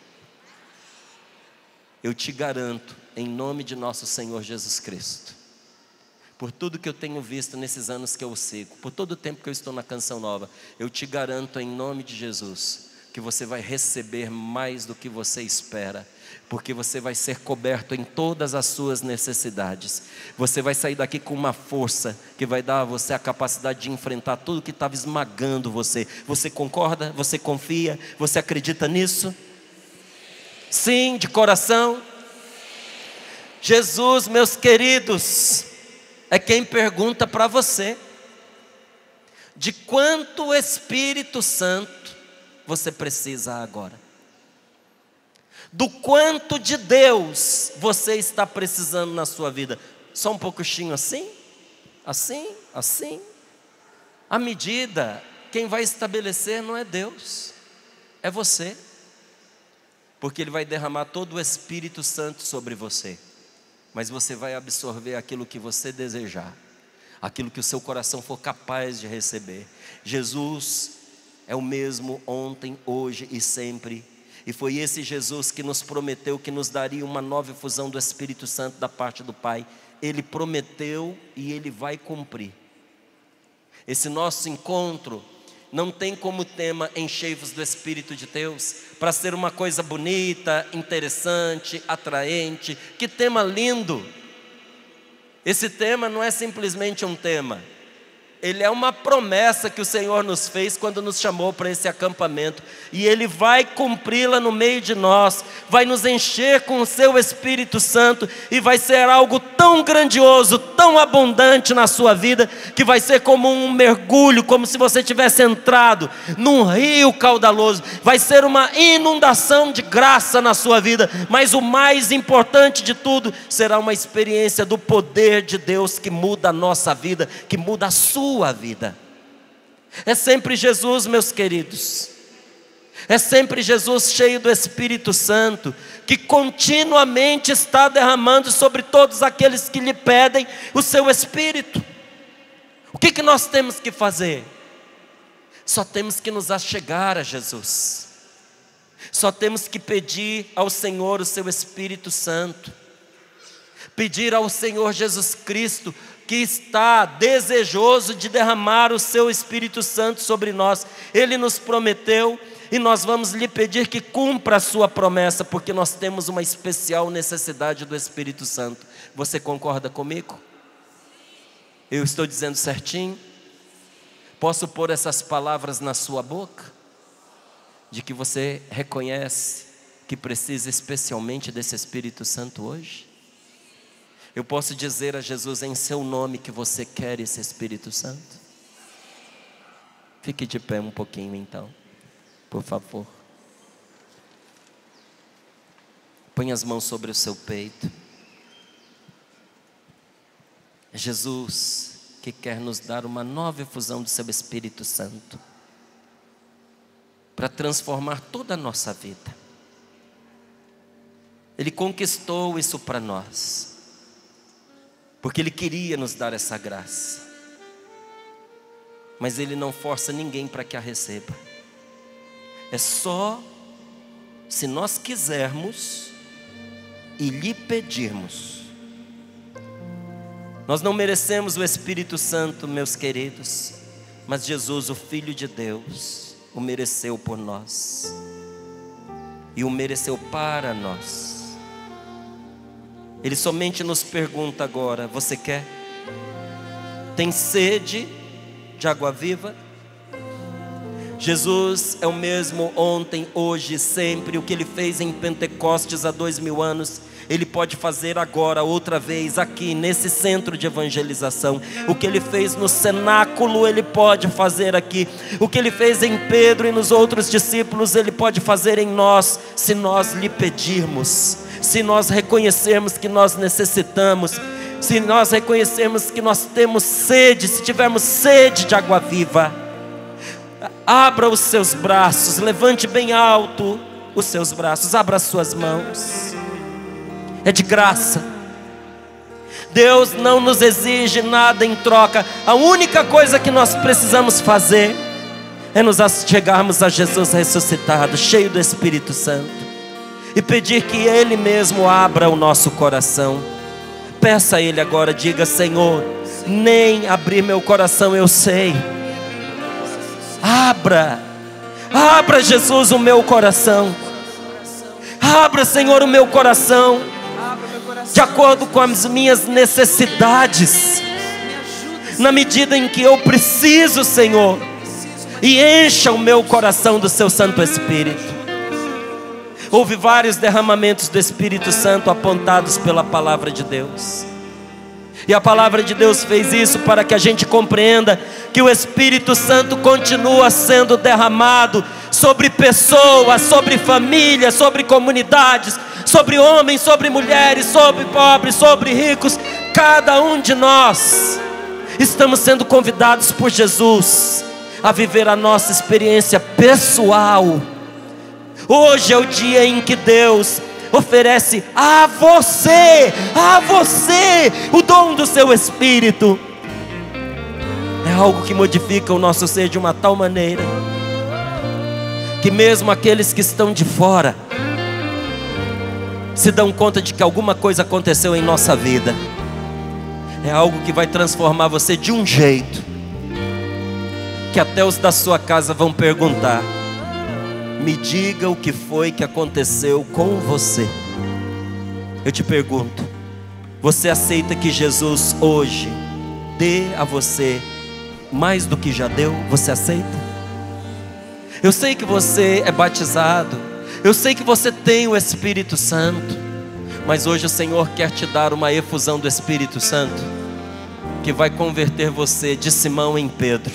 Eu te garanto, em nome de nosso Senhor Jesus Cristo, por tudo que eu tenho visto nesses anos que eu sigo, por todo o tempo que eu estou na Canção Nova, eu te garanto em nome de Jesus, que você vai receber mais do que você espera, porque você vai ser coberto em todas as suas necessidades. Você vai sair daqui com uma força que vai dar a você a capacidade de enfrentar tudo que estava esmagando você. Você concorda? Você confia? Você acredita nisso? Sim, de coração? Jesus, meus queridos, é quem pergunta para você: de quanto Espírito Santo você precisa agora? Do quanto de Deus você está precisando na sua vida? Só um pouquinho assim? Assim? Assim? A medida, quem vai estabelecer não é Deus, é você. Porque Ele vai derramar todo o Espírito Santo sobre você. Mas você vai absorver aquilo que você desejar, aquilo que o seu coração for capaz de receber. Jesus é o mesmo ontem, hoje e sempre. E foi esse Jesus que nos prometeu que nos daria uma nova efusão do Espírito Santo da parte do Pai. Ele prometeu e Ele vai cumprir. Esse nosso encontro não tem como tema enchei-vos do Espírito de Deus, para ser uma coisa bonita, interessante, atraente. Que tema lindo! Esse tema não é simplesmente um tema, ele é uma promessa que o Senhor nos fez quando nos chamou para esse acampamento, e Ele vai cumpri-la no meio de nós, vai nos encher com o Seu Espírito Santo, e vai ser algo tão grandioso, tão abundante na sua vida, que vai ser como um mergulho, como se você tivesse entrado num rio caudaloso, vai ser uma inundação de graça na sua vida, mas o mais importante de tudo, será uma experiência do poder de Deus, que muda a nossa vida, que muda a sua vida. É sempre Jesus, meus queridos, é sempre Jesus cheio do Espírito Santo, que continuamente está derramando sobre todos aqueles que lhe pedem o seu Espírito. O que nós temos que fazer? Só temos que nos achegar a Jesus, só temos que pedir ao Senhor o seu Espírito Santo, pedir ao Senhor Jesus Cristo, que está desejoso de derramar o seu Espírito Santo sobre nós. Ele nos prometeu, e nós vamos lhe pedir que cumpra a sua promessa, porque nós temos uma especial necessidade do Espírito Santo. Você concorda comigo? Eu estou dizendo certinho? Posso pôr essas palavras na sua boca? De que você reconhece que precisa especialmente desse Espírito Santo hoje? Eu posso dizer a Jesus em seu nome que você quer esse Espírito Santo? Fique de pé um pouquinho então, por favor. Põe as mãos sobre o seu peito. É Jesus que quer nos dar uma nova efusão do seu Espírito Santo, para transformar toda a nossa vida. Ele conquistou isso para nós, porque Ele queria nos dar essa graça, mas Ele não força ninguém para que a receba. É só se nós quisermos e lhe pedirmos. Nós não merecemos o Espírito Santo, meus queridos, mas Jesus, o Filho de Deus, o mereceu por nós, e o mereceu para nós. Ele somente nos pergunta agora: você quer? Tem sede de água viva? Jesus é o mesmo ontem, hoje e sempre. O que Ele fez em Pentecostes há 2000 anos, Ele pode fazer agora outra vez aqui nesse centro de evangelização. O que Ele fez no cenáculo, Ele pode fazer aqui. O que Ele fez em Pedro e nos outros discípulos, Ele pode fazer em nós, se nós lhe pedirmos, se nós reconhecermos que nós necessitamos, se nós reconhecermos que nós temos sede, se tivermos sede de água viva. Abra os seus braços, levante bem alto os seus braços, abra as suas mãos. É de graça. Deus não nos exige nada em troca. A única coisa que nós precisamos fazer é nos achegarmos a Jesus ressuscitado, cheio do Espírito Santo, e pedir que Ele mesmo abra o nosso coração. Peça a Ele agora, diga: Senhor, nem abrir meu coração eu sei. Abra Jesus o meu coração. Abra, Senhor, o meu coração, de acordo com as minhas necessidades, na medida em que eu preciso, Senhor, e encha o meu coração do seu Santo Espírito. Houve vários derramamentos do Espírito Santo apontados pela palavra de Deus, e a palavra de Deus fez isso para que a gente compreenda que o Espírito Santo continua sendo derramado sobre pessoas, sobre famílias, sobre comunidades, sobre homens, sobre mulheres, sobre pobres, sobre ricos. Cada um de nós estamos sendo convidados por Jesus a viver a nossa experiência pessoal. Hoje é o dia em que Deus oferece a você o dom do seu Espírito. É algo que modifica o nosso ser de uma tal maneira que mesmo aqueles que estão de fora se dão conta de que alguma coisa aconteceu em nossa vida. É algo que vai transformar você de um jeito que até os da sua casa vão perguntar: me diga o que foi que aconteceu com você. Eu te pergunto, você aceita que Jesus hoje dê a você mais do que já deu? Você aceita? Eu sei que você é batizado, eu sei que você tem o Espírito Santo, mas hoje o Senhor quer te dar uma efusão do Espírito Santo, que vai converter você de Simão em Pedro,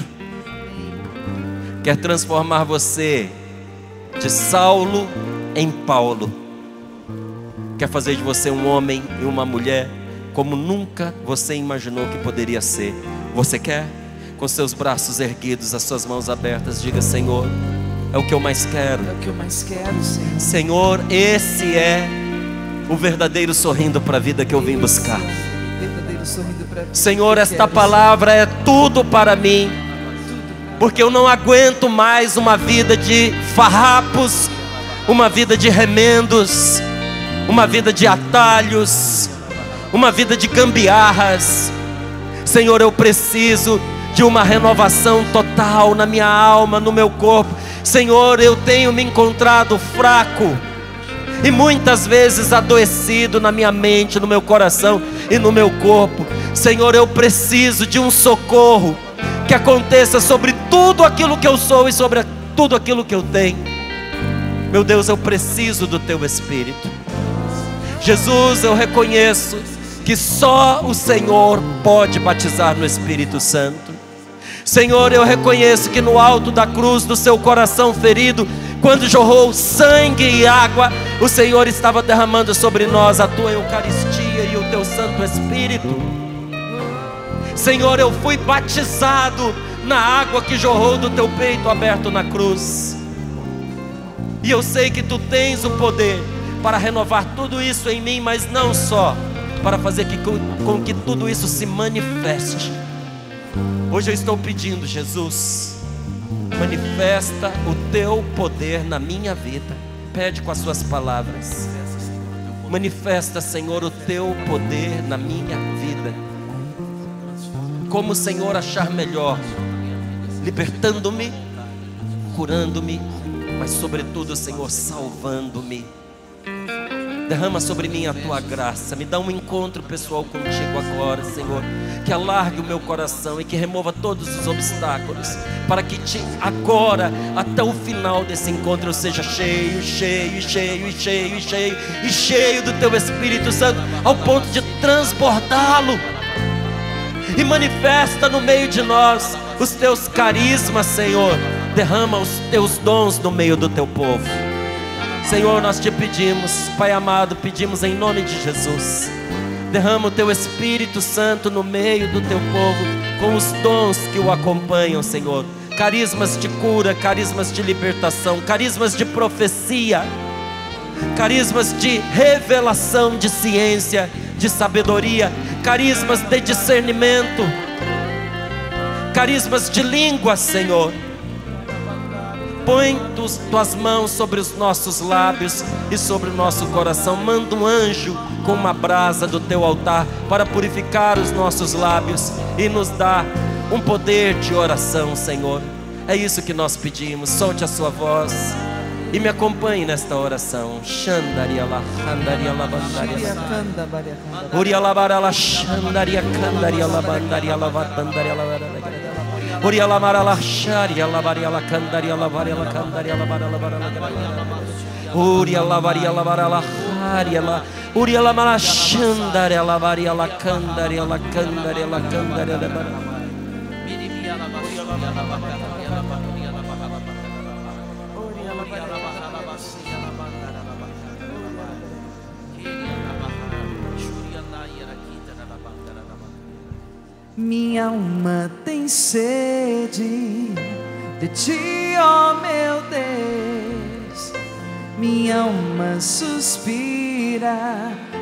quer transformar você de Saulo em Paulo, quer fazer de você um homem e uma mulher como nunca você imaginou que poderia ser. Você quer? Com seus braços erguidos, as suas mãos abertas, diga: Senhor, é o que eu mais quero. É o que eu mais quero, Senhor. Senhor, esse é o verdadeiro sorrindo para a vida que eu vim buscar. Verdadeiro sorrindo para a vida. Senhor, esta palavra é tudo para mim, porque eu não aguento mais uma vida de farrapos, uma vida de remendos, uma vida de atalhos, uma vida de gambiarras. Senhor, eu preciso de uma renovação total na minha alma, no meu corpo. Senhor, eu tenho me encontrado fraco e muitas vezes adoecido na minha mente, no meu coração e no meu corpo. Senhor, eu preciso de um socorro que aconteça sobre tudo aquilo que eu sou e sobre tudo aquilo que eu tenho. Meu Deus, eu preciso do Teu Espírito. Jesus, eu reconheço que só o Senhor pode batizar no Espírito Santo. Senhor, eu reconheço que no alto da cruz do Seu coração ferido, quando jorrou sangue e água, o Senhor estava derramando sobre nós a Tua Eucaristia e o Teu Santo Espírito. Senhor, eu fui batizado na água que jorrou do Teu peito aberto na cruz, e eu sei que Tu tens o poder para renovar tudo isso em mim, mas não só para fazer com que tudo isso se manifeste. Hoje eu estou pedindo, Jesus, manifesta o Teu poder na minha vida. Pede com as suas palavras. Manifesta, Senhor, o Teu poder na minha vida, como o Senhor achar melhor, libertando-me, curando-me, mas sobretudo, Senhor, salvando-me. Derrama sobre mim a Tua graça. Me dá um encontro pessoal contigo agora, Senhor, que alargue o meu coração e que remova todos os obstáculos, para que agora, até o final desse encontro, eu seja cheio, cheio, cheio, cheio, cheio e cheio do Teu Espírito Santo, ao ponto de transbordá-lo. E manifesta no meio de nós os Teus carismas, Senhor. Derrama os Teus dons no meio do Teu povo. Senhor, nós Te pedimos, Pai amado, pedimos em nome de Jesus, derrama o Teu Espírito Santo no meio do Teu povo, com os dons que o acompanham, Senhor. Carismas de cura, carismas de libertação, carismas de profecia, carismas de revelação, de ciência, de sabedoria, carismas de discernimento, carismas de língua, Senhor. Põe Tuas mãos sobre os nossos lábios e sobre o nosso coração. Manda um anjo com uma brasa do Teu altar para purificar os nossos lábios e nos dar um poder de oração, Senhor. É isso que nós pedimos. Solte a sua voz e me acompanhe nesta oração. Xandaria la, xandaria la, bandaria la, uria la barala, xandaria, candaria la, bandaria la, vatandaria la, uria la marala, xaria la, varia la, candaria la, varia la, candaria la, barala, barala, uria la, varia la, barala, xaria la, uria la mara, xandaria la, varia la, candaria la, candaria la, candaria la, barala. Minha alma tem sede de Ti, ó meu Deus. Minha alma suspira